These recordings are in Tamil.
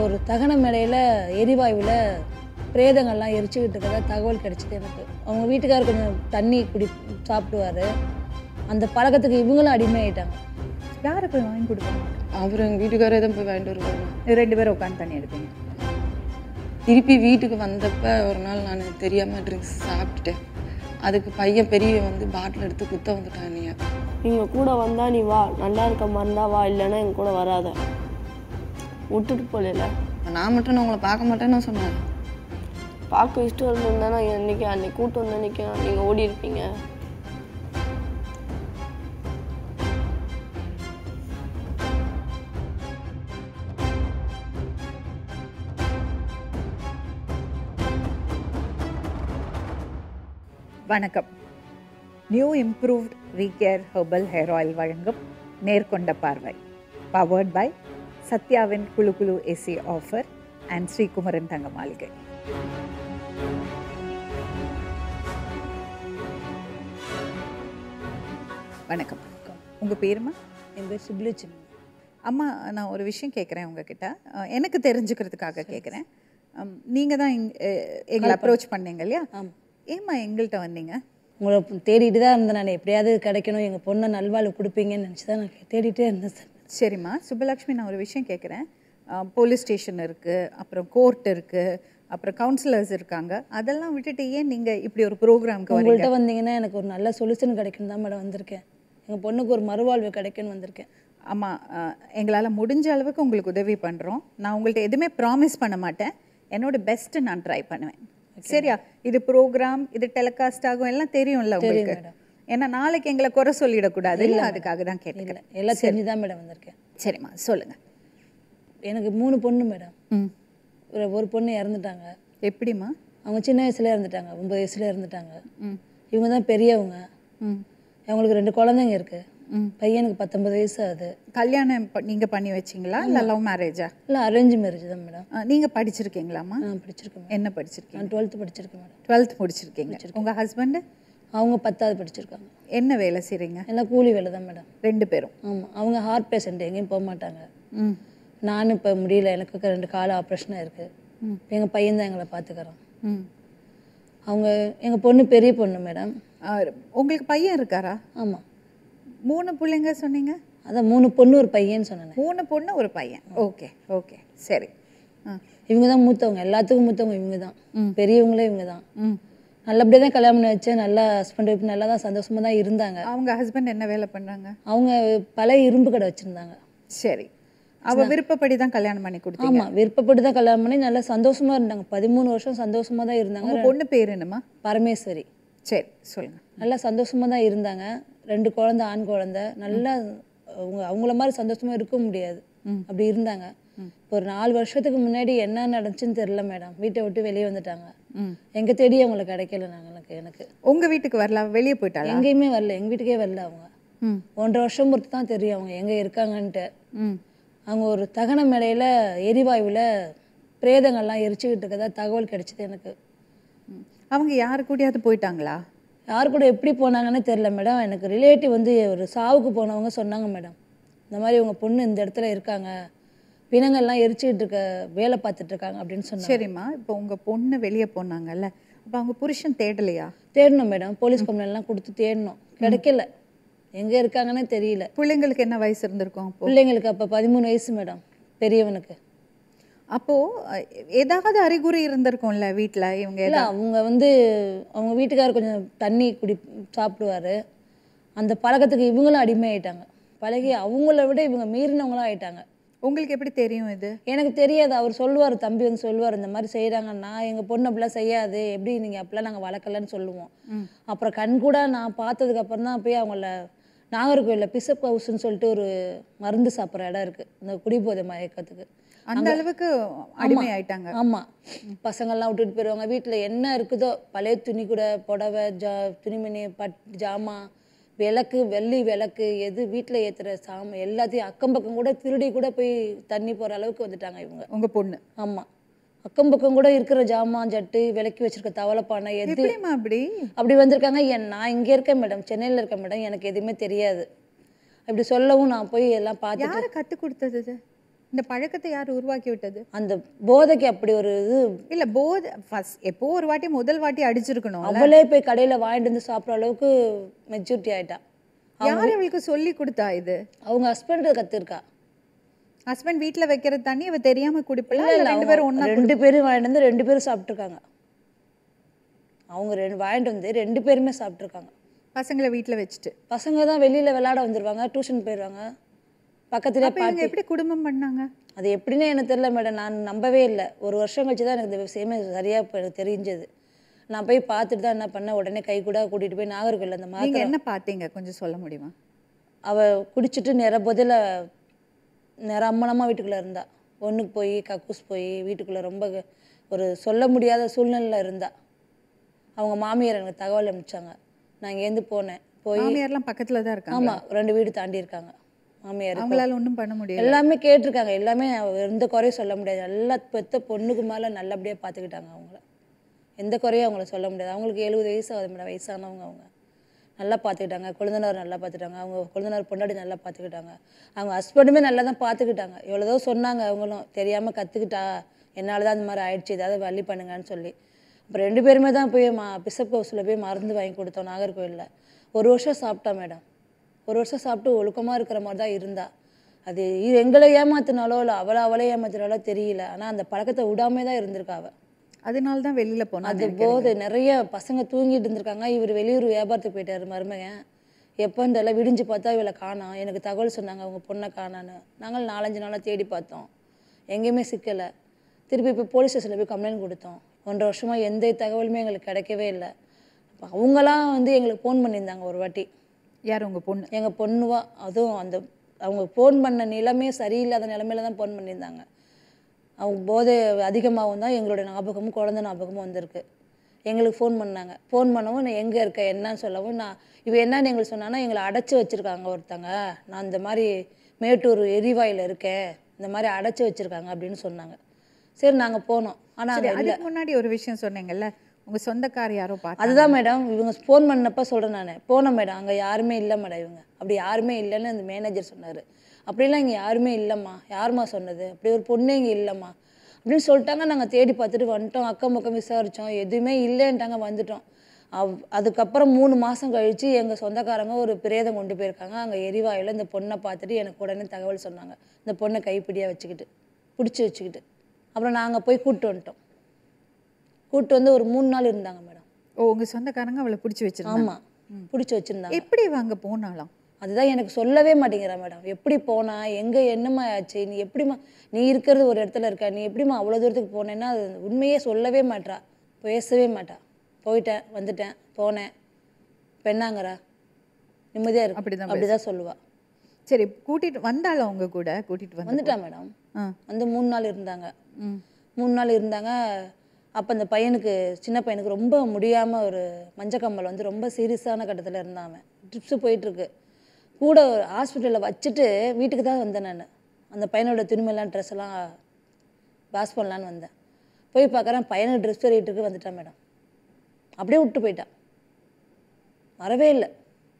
ஒரு தகன மேடையில் எரிவாயுவில் பிரேதங்கள்லாம் எரிச்சுக்கிட்டு இருக்கிறதா தகவல் கிடைச்சிது எனக்கு. அவங்க வீட்டுக்காரர் கொஞ்சம் தண்ணி சாப்பிடுவார். அந்த பழக்கத்துக்கு இவங்களும் அடிமையாயிட்டாங்க. யாரை போய் வாங்கி கொடுப்பாங்க? அவர் எங்கள் வீட்டுக்காரே தான் போய் வாங்கிட்டு வருவாங்க. 2 பேரும் உட்காந்து தண்ணி எடுப்பீங்க. திருப்பி வீட்டுக்கு வந்தப்போ ஒரு நாள் நான் தெரியாமல் ட்ரிங்க்ஸ் சாப்பிட்டுட்டேன். அதுக்கு பையன் பெரிய பாட்டில் எடுத்து குத்த வந்துட்டான். நீங்கள் கூட வந்தால் நீ வா, நல்லா இருக்க மருந்தா வா, இல்லைன்னா எங்க கூட வராத, விட்டுட்டு போகல. நான் மட்டும் நான் உங்களை பார்க்க மாட்டேன்னு சொன்னேன். பார்க்க இஷ்டம் இருந்திருந்தேன்னா அன்னைக்கு கூட்டம் வந்து அன்னைக்கு நீங்கள் ஓடி இருப்பீங்க. வணக்கம். New improved Recare herbal hair oil வழங்கும் நேர்கொண்ட பார்வை, பவர்ட் பை சத்யாவின் குழு குழு ஏசி ஆஃபர் அண்ட் ஸ்ரீகுமரன் தங்க மாளிகை. வணக்கம். உங்கள் பேருமா? என் பேர் சுப்லட்சுமி. அம்மா, நான் ஒரு விஷயம் கேட்குறேன் உங்ககிட்ட, எனக்கு தெரிஞ்சுக்கிறதுக்காக கேட்குறேன். நீங்கள் தான் எங்களை அப்ரோச் பண்ணீங்க இல்லையா? ஏம்மா எங்கள்கிட்ட வந்தீங்க? உங்களை தேடிட்டு தான் இருந்தேன். நான் எப்படியாவது கிடைக்கணும், எங்கள் பொண்ணை நல்வாழ்வு கொடுப்பீங்கன்னு நினச்சி தான் நான் தேடிட்டே இருந்தேன் சார். சரிம்மா சுப்பலக்ஷ்மி, நான் ஒரு விஷயம் கேட்குறேன். போலீஸ் ஸ்டேஷன் இருக்குது, அப்புறம் கோர்ட் இருக்குது, அப்புறம் கவுன்சிலர்ஸ் இருக்காங்க. அதெல்லாம் விட்டுட்டு ஏன் நீங்கள் இப்படி ஒரு ப்ரோக்ராம்க்கு உங்கள்கிட்ட வந்தீங்கன்னா எனக்கு ஒரு நல்ல சொல்யூஷன் கிடைக்கணும் தான் மேடம் வந்திருக்கேன். எங்கள் பொண்ணுக்கு ஒரு மறுவாழ்வு கிடைக்குன்னு வந்திருக்கேன். ஆமாம், எங்களால் முடிஞ்ச அளவுக்கு உங்களுக்கு உதவி பண்ணுறோம். நான் உங்கள்கிட்ட எதுவுமே ப்ராமிஸ் பண்ண மாட்டேன். என்னோட பெஸ்ட்டு நான் ட்ரை பண்ணுவேன். சரியா? இது ப்ரோக்ராம், இது டெலிகாஸ்ட் ஆகும், எல்லாம் தெரியும்ல உங்களுக்கு? ஏன்னா நாளைக்கு எங்களை குறை சொல்லிடக்கூடாது, இல்லை அதுக்காக தான் கேட்டுக்கிறேன். எல்லாம் தெரிஞ்சு தான் மேடம் வந்திருக்கேன். சரிம்மா சொல்லுங்கள். எனக்கு 3 பொண்ணு மேடம். ஒரு பொண்ணு இறந்துட்டாங்க. எப்படிம்மா? அவங்க சின்ன வயசுல இறந்துட்டாங்க, 9 வயசுல இறந்துட்டாங்க. இவங்க தான் பெரியவங்க. அவங்களுக்கு 2 குழந்தைங்க இருக்கு. பையனுக்கு 19 வயசு ஆகுது. கல்யாணம் நீங்கள் பண்ணி வச்சிங்களா இல்லை லவ் மேரேஜா? இல்லை, அரேஞ்ச் மேரேஜ் தான் மேடம். நீங்கள் படிச்சிருக்கீங்களாம்மா? படிச்சிருக்கேன். என்ன படிச்சிருக்கீங்க? நான் 12th படிச்சிருக்கேன் மேடம். 12th முடிச்சிருக்கீங்க. உங்கள் ஹஸ்பண்டு? அவங்க 10வது படிச்சிருக்காங்க. என்ன வேலை செய்கிறீங்க? எல்லாம் கூலி வேலை தான் மேடம். 2 பேரும்? ஆமாம். அவங்க ஹார்ட் பேஷண்ட், எங்கேயும் போக மாட்டாங்க. நானும் இப்போ முடியல, எனக்கு 2 கால ஆப்ரேஷனாக இருக்குது. எங்கள் பையன் தான் எங்களை பார்த்துக்கிறோம். அவங்க எங்கள் பொண்ணு பெரிய பொண்ணு மேடம். உங்களுக்கு பையன் இருக்காரா? ஆமாம். 3 பிள்ளைங்க சொன்னீங்க? அதான் 3 பொண்ணு ஒரு பையன்னு சொன்னேன். 3 பொண்ணு ஒரு பையன். ஓகே ஓகே சரி. இவங்க தான் மூத்தவங்க, எல்லாத்துக்கும் மூத்தவங்க இவங்க தான். பெரியவங்களே இவங்க தான். நல்லபடியாக தான் கல்யாணம் பண்ணி வச்சேன். நல்லா ஹஸ்பண்ட் ஒய்ஃப் நல்லா தான் சந்தோஷமாக தான் இருந்தாங்க. அவங்க ஹஸ்பண்ட் என்ன வேலை பண்ணுறாங்க? அவங்க பழைய இரும்பு கடை வச்சுருந்தாங்க. சரி. அவள் விருப்பப்படி தான் கல்யாணம் பண்ணி கொடுத்தாங்க? ஆமாம், விருப்பப்படி தான் கல்யாணம் பண்ணி நல்லா சந்தோஷமாக இருந்தாங்க. 13 வருஷம் சந்தோஷமாக தான் இருந்தாங்க. பொண்ணு பேர் என்னம்மா? பரமேஸ்வரி. சரி சொல்லுங்கள். நல்லா சந்தோஷமாக தான் இருந்தாங்க. 2 குழந்தை, ஆண் குழந்தை. நல்லா அவங்கள மாதிரி சந்தோஷமாக இருக்க முடியாது, அப்படி இருந்தாங்க. இப்போ ஒரு 4 வருஷத்துக்கு முன்னாடி என்ன நடந்துச்சுன்னு தெரியல மேடம். வீட்டை விட்டு வெளியே வந்துட்டாங்க. எங்கே தேடி அவங்கள கிடைக்கல. எனக்கு உங்கள் வீட்டுக்கு வரல, வெளியே போயிட்டாங்க? எங்கேயுமே வரல, எங்கள் வீட்டுக்கே வரல. அவங்க 1.5 வருஷம் பொறுத்து தான் தெரியும் அவங்க எங்கே இருக்காங்கன்ட்டு. அவங்க ஒரு தகன மேடையில் எரிவாயுவில் பிரேதங்கள்லாம் எரிச்சுக்கிட்டு இருக்கதா தகவல் கிடைச்சிது எனக்கு. அவங்க யாரு கூடயாவது போயிட்டாங்களா? யார் கூட எப்படி போனாங்கன்னு தெரியல மேடம். எனக்கு ரிலேட்டிவ் ஒரு சாவுக்கு போனவங்க சொன்னாங்க மேடம், இந்த மாதிரி உங்கள் பொண்ணு இந்த இடத்துல இருக்காங்க, பிணங்கள்லாம் எரிச்சுக்கிட்டு இருக்க வேலை பார்த்துட்டு இருக்காங்க அப்படின்னு சொன்னாங்க. சரிம்மா, இப்போ உங்கள் பொண்ணு வெளியே போனாங்கல்ல, அப்போ அவங்க புருஷன் தேடலையா? தேடணும் மேடம். போலீஸ் கம்ப்ளைண்ட்லாம் கொடுத்து தேடணும், கிடைக்கல. எங்கே இருக்காங்கன்னு தெரியல. பிள்ளைங்களுக்கு என்ன வயசு இருந்திருக்கும்? பிள்ளைங்களுக்கு அப்போ 13 வயசு மேடம், பெரியவனுக்கு. அப்போது ஏதாவது அறிகுறி இருந்திருக்கும்ல வீட்டில்? இவங்க இல்லை, அவங்க அவங்க வீட்டுக்காரர் கொஞ்சம் தண்ணி சாப்பிடுவார். அந்த பழக்கத்துக்கு இவங்களும் அடிமையாயிட்டாங்க. பழகி அவங்கள விட இவங்க மீறினவங்களாம் ஆயிட்டாங்க. உங்களுக்கு எப்படி தெரியும் இது? எனக்கு தெரியாது. அவர் சொல்லுவார், தம்பி சொல்லுவார், இந்த மாதிரி செய்கிறாங்கன்னா எங்கள் பொண்ணு அப்படிலாம் செய்யாது, எப்படி நீங்கள் அப்படிலாம் நாங்கள் வளர்க்கலன்னு சொல்லுவோம். அப்புறம் கண்கூட நான் பார்த்ததுக்கப்புறம் தான் போய் அவங்கள நாகர்கோவிலில் பிசப் ஹவுஸ்ன்னு சொல்லிட்டு ஒரு மருந்து சாப்பிட்ற இடம் இருக்குது, இந்த குடிபோதை மயக்கத்துக்கு. அந்த அளவுக்கு அடிமை ஆயிட்டாங்க. ஆமாம். பசங்கள்லாம் விட்டுட்டு போயிடுவாங்க. வீட்டில் என்ன இருக்குதோ, பழைய துணி கூட, புடவை, துணிமணி, ஜாமான், விளக்கு, வெள்ளி விளக்கு, எது வீட்டில் ஏற்றுற சாமான் எல்லாத்தையும் அக்கம் பக்கம் கூட திருடி கூட போய் தண்ணி போகிற அளவுக்கு வந்துட்டாங்க இவங்க. உங்கள் பொண்ணு? ஆமாம். அக்கம் பக்கம் கூட இருக்கிற ஜாமான், ஜட்டு, விளக்கி வச்சிருக்க தவளைப்பானை எது அப்படி வந்திருக்காங்க. நான் இங்கே இருக்கேன் மேடம், சென்னையில் இருக்கேன் மேடம், எனக்கு எதுவுமே தெரியாது. அப்படி சொல்லவும் நான் போய் எல்லாம் பார்த்து. யார் கற்றுக் கொடுத்தது? இந்த பழக்கத்தை யார் உருவாக்கி விட்டது? அந்த போதைக்கு அப்படி ஒரு இது. இல்ல போதை ஃபர்ஸ்ட் எப்போ ஒரு வாட்டி முதல் வாட்டி அடிச்சிருக்கணும். அவளே போய் கடையில் வாங்கிட்டு வந்து சாப்பிட்ற அளவுக்கு மெச்சூரிட்டி ஆயிட்டா. யார் அவளுக்கு சொல்லி கொடுத்தா இது? அவங்க ஹஸ்பண்ட் கற்றுருக்கா. ஹஸ்பண்ட் வீட்ல வைக்கிற தண்ணி அவ தெரியாம குடிப்பல. இல்லை ரெண்டு பேரும் ஒண்ணா 2 பேரும் வாங்கிட்டு வந்து 2 பேரும் சாப்பிட்ருக்காங்க. அவங்க வாங்கிட்டு வந்து 2 பேருமே சாப்பிட்ருக்காங்க. பசங்களை வீட்ல வச்சுட்டு. பசங்க தான் வெளியில் விளையாட வந்துடுவாங்க, டியூஷன் போயிடுவாங்க. பக்கத்துலேயே அப்ப இவங்க எப்படி குடும்பம் பண்ணாங்க? அது எப்படின்னு எனக்கு தெரியல மேடம். நான் நம்பவே இல்லை. ஒரு வருஷம் கழிச்சு தான் எனக்கு இந்த விஷயமே சரியாக இப்போ எனக்கு தெரிஞ்சது. நான் போய் பார்த்துட்டு தான் என்ன பண்ணேன், உடனே கை கூட கூட்டிகிட்டு போய் நாகர்கோவில் அந்த நீங்க மாத்திரை. என்ன பார்த்தீங்க கொஞ்சம் சொல்ல முடியுமா? அவள் குடிச்சிட்டு போதில் அம்மனமாக வீட்டுக்குள்ளே இருந்தா. ஒன்றுக்கு போய் கக்கூஸ் போய் வீட்டுக்குள்ளே ரொம்ப ஒரு சொல்ல முடியாத சூழ்நிலையில் இருந்தா. அவங்க மாமியார் எனக்கு தகவல் அனுப்பிச்சாங்க. நான் இங்கேருந்து போனேன். போய் மாமியார்லாம் பக்கத்துல தான் இருக்காங்க. ஆமாம் 2 வீடு தாண்டி இருக்காங்க மாமியார். அவங்களால ஒண்ணும் பண்ண முடியல. எல்லாமே கேட்டிருக்காங்க. எல்லாமே எந்த குறையும் சொல்ல முடியாது. எல்லா பெத்த பொண்ணுக்கு மேலே நல்லபடியாக பார்த்துக்கிட்டாங்க அவங்கள. எந்த குறையும் அவங்கள சொல்ல முடியாது. அவங்களுக்கு 70 வயசு ஆகுது மேடம். வயசானவங்க அவங்க. நல்லா பார்த்துக்கிட்டாங்க. கொழுந்தனார் நல்லா பார்த்துக்கிட்டாங்க. அவங்க கொழுந்தனார் பொண்டாட்டி நல்லா பார்த்துக்கிட்டாங்க. அவங்க ஹஸ்பண்டுமே நல்லா தான் பார்த்துக்கிட்டாங்க. எவ்வளோதோ சொன்னாங்க. அவங்களும் தெரியாமல் கற்றுக்கிட்டா, என்னால் தான் அந்த மாதிரி ஆயிடுச்சு, ஏதாவது வழி பண்ணுங்கன்னு சொல்லி. அப்புறம் 2 பேருமே தான் போய் பிஷப் ஹவுஸில் போய் மருந்து வாங்கி கொடுத்தோம் நாகர்கோவிலில். 1 வருஷம் சாப்பிட்டா மேடம். 1 வருஷம் சாப்பிட்டு ஒழுக்கமாக இருக்கிற மாதிரி தான் இருந்தா. அது எங்களை ஏமாத்தினாலோ இல்லை அவளே ஏமாத்தினாலோ தெரியல. ஆனால் அந்த பழக்கத்தை விடாமே தான் இருந்திருக்கா அவள். அதனால தான் வெளியில போனா. அது போது நிறைய பசங்க தூங்கிட்டு இருந்திருக்காங்க. இவர் வெளியூர் வியாபாரத்துக்கு போயிட்டாரு மருமகன். எப்போன்னு தெரியல. விடிஞ்சு பார்த்தா இவளை காணோம். எனக்கு தகவல் சொன்னாங்க அவங்க பொண்ணை காணான்னு. நாங்கள் 4-5 நாளாக தேடி பார்த்தோம், எங்கேயுமே சிக்கலை. திருப்பி இப்போ போலீஸ் ஸ்டேஷனில் போய் கம்ப்ளைண்ட் கொடுத்தோம். 1.5 வருஷமாக எந்த தகவலுமே எங்களுக்கு கிடைக்கவே இல்லை. அப்போ அவங்களாம் எங்களுக்கு ஃபோன் பண்ணியிருந்தாங்க ஒரு வாட்டி. யார் உங்க பொண்ணு? எங்கள் பொண்ணுவா. அதுவும் அவங்க ஃபோன் பண்ண நிலைமே சரியில்லாத நிலமையில தான் ஃபோன் பண்ணியிருந்தாங்க. அவங்க போதை அதிகமாகவும் தான் எங்களுடைய ஞாபகமும் குழந்தை ஞாபகமும் வந்திருக்கு. எங்களுக்கு ஃபோன் பண்ணாங்க. ஃபோன் பண்ணவும் நான் எங்கே இருக்கேன் என்னன்னு சொல்லவும், நான் என்னன்னு எங்களுக்கு சொன்னாங்கன்னா, எங்களை அடைச்சி வச்சுருக்காங்க ஒருத்தங்க, நான் இந்த மாதிரி மேட்டூர் எரிவாயில் இருக்கேன், இந்த மாதிரி அடைச்சி வச்சுருக்காங்க அப்படின்னு சொன்னாங்க. சரி நாங்கள் போனோம். ஆனால் அதுக்கு முன்னாடி ஒரு விஷயம் சொன்னீங்கல்ல, உங்க சொந்தக்கார் யாரோ பார்த்து. அதுதான் மேடம் இவங்க ஃபோன் பண்ணப்போ சொல்கிறேன். நான் போனேன் மேடம், அங்கே யாருமே இல்லை மேடம். இவங்க அப்படி யாருமே இல்லைன்னு அந்த மேனேஜர் சொன்னார். அப்படிலாம் இங்கே யாருமே இல்லைம்மா. யாரும்மா சொன்னது? அப்படி ஒரு பொண்ணு இங்கே இல்லைம்மா அப்படின்னு சொல்லிட்டாங்க. நாங்கள் தேடி பார்த்துட்டு வந்துட்டோம். அக்கம் பக்கம் விசாரித்தோம், எதுவுமே இல்லைன்ட்டாங்க. வந்துட்டோம். அதுக்கப்புறம் 3 மாதம் கழித்து எங்கள் சொந்தக்காரங்க ஒரு பிரேதம் கொண்டு போயிருக்காங்க. அங்கே எரிவாயில் இந்த பொண்ணை பார்த்துட்டு எனக்கு உடனே தகவல் சொன்னாங்க. இந்த பொண்ணை கைப்பிடியாக வச்சுக்கிட்டு பிடிச்சி வச்சுக்கிட்டு அப்புறம் நாங்கள் போய் கூப்பிட்டு வந்துட்டோம். கூப்பிட்டு வந்து ஒரு 3 நாள் இருந்தாங்க மேடம். ஓ, உங்க சொந்தக்காரங்க அவளை பிடிச்சி வச்சிருந்தாங்க? ஆமாம், பிடிச்சி வச்சுருந்தாங்க. எப்படி வாங்க போனாலாம்? அதுதான் எனக்கு சொல்லவே மாட்டேங்கிறா மேடம். எப்படி போனா, எங்கே என்னம்மா ஆச்சு, நீ எப்படிம்மா, நீ இருக்கிறது ஒரு இடத்துல இருக்க, நீ எப்படிம்மா அவ்வளோ தூரத்துக்கு போனேன்னா அது உண்மையே சொல்லவே மாட்டா, பேசவே மாட்டா. போயிட்டேன், வந்துட்டேன், போனேன், பெண்ணாங்கறா, நிம்மதியாக இருக்கு, அப்படிதான் சொல்லுவா. சரி, கூட்டிட்டு வந்தாலும் அவங்க கூட கூட்டிட்டு வந்துட்டா மேடம். வந்து 3 நாள் இருந்தாங்க. 3 நாள் இருந்தாங்க. அப்போ அந்த பையனுக்கு, சின்ன பையனுக்கு ரொம்ப முடியாமல் ஒரு மஞ்சக்கம்மல் வந்து ரொம்ப சீரியஸான கட்டத்தில் இருந்தான். அவன் ட்ரிப்ஸு போயிட்டுருக்கு. கூட ஹாஸ்பிட்டலில் வச்சுட்டு வீட்டுக்கு தான் வந்தேன் நான். அந்த பையனோட துணிமெல்லாம் ட்ரெஸ் எல்லாம் வாஷ் பண்ணலான்னு வந்தேன். போய் பார்க்குறேன், பையனுக்கு ட்ரெஸ் ரேட்டுக்கு வந்துட்டான் மேடம். அப்படியே விட்டு போயிட்டான், வரவே இல்லை.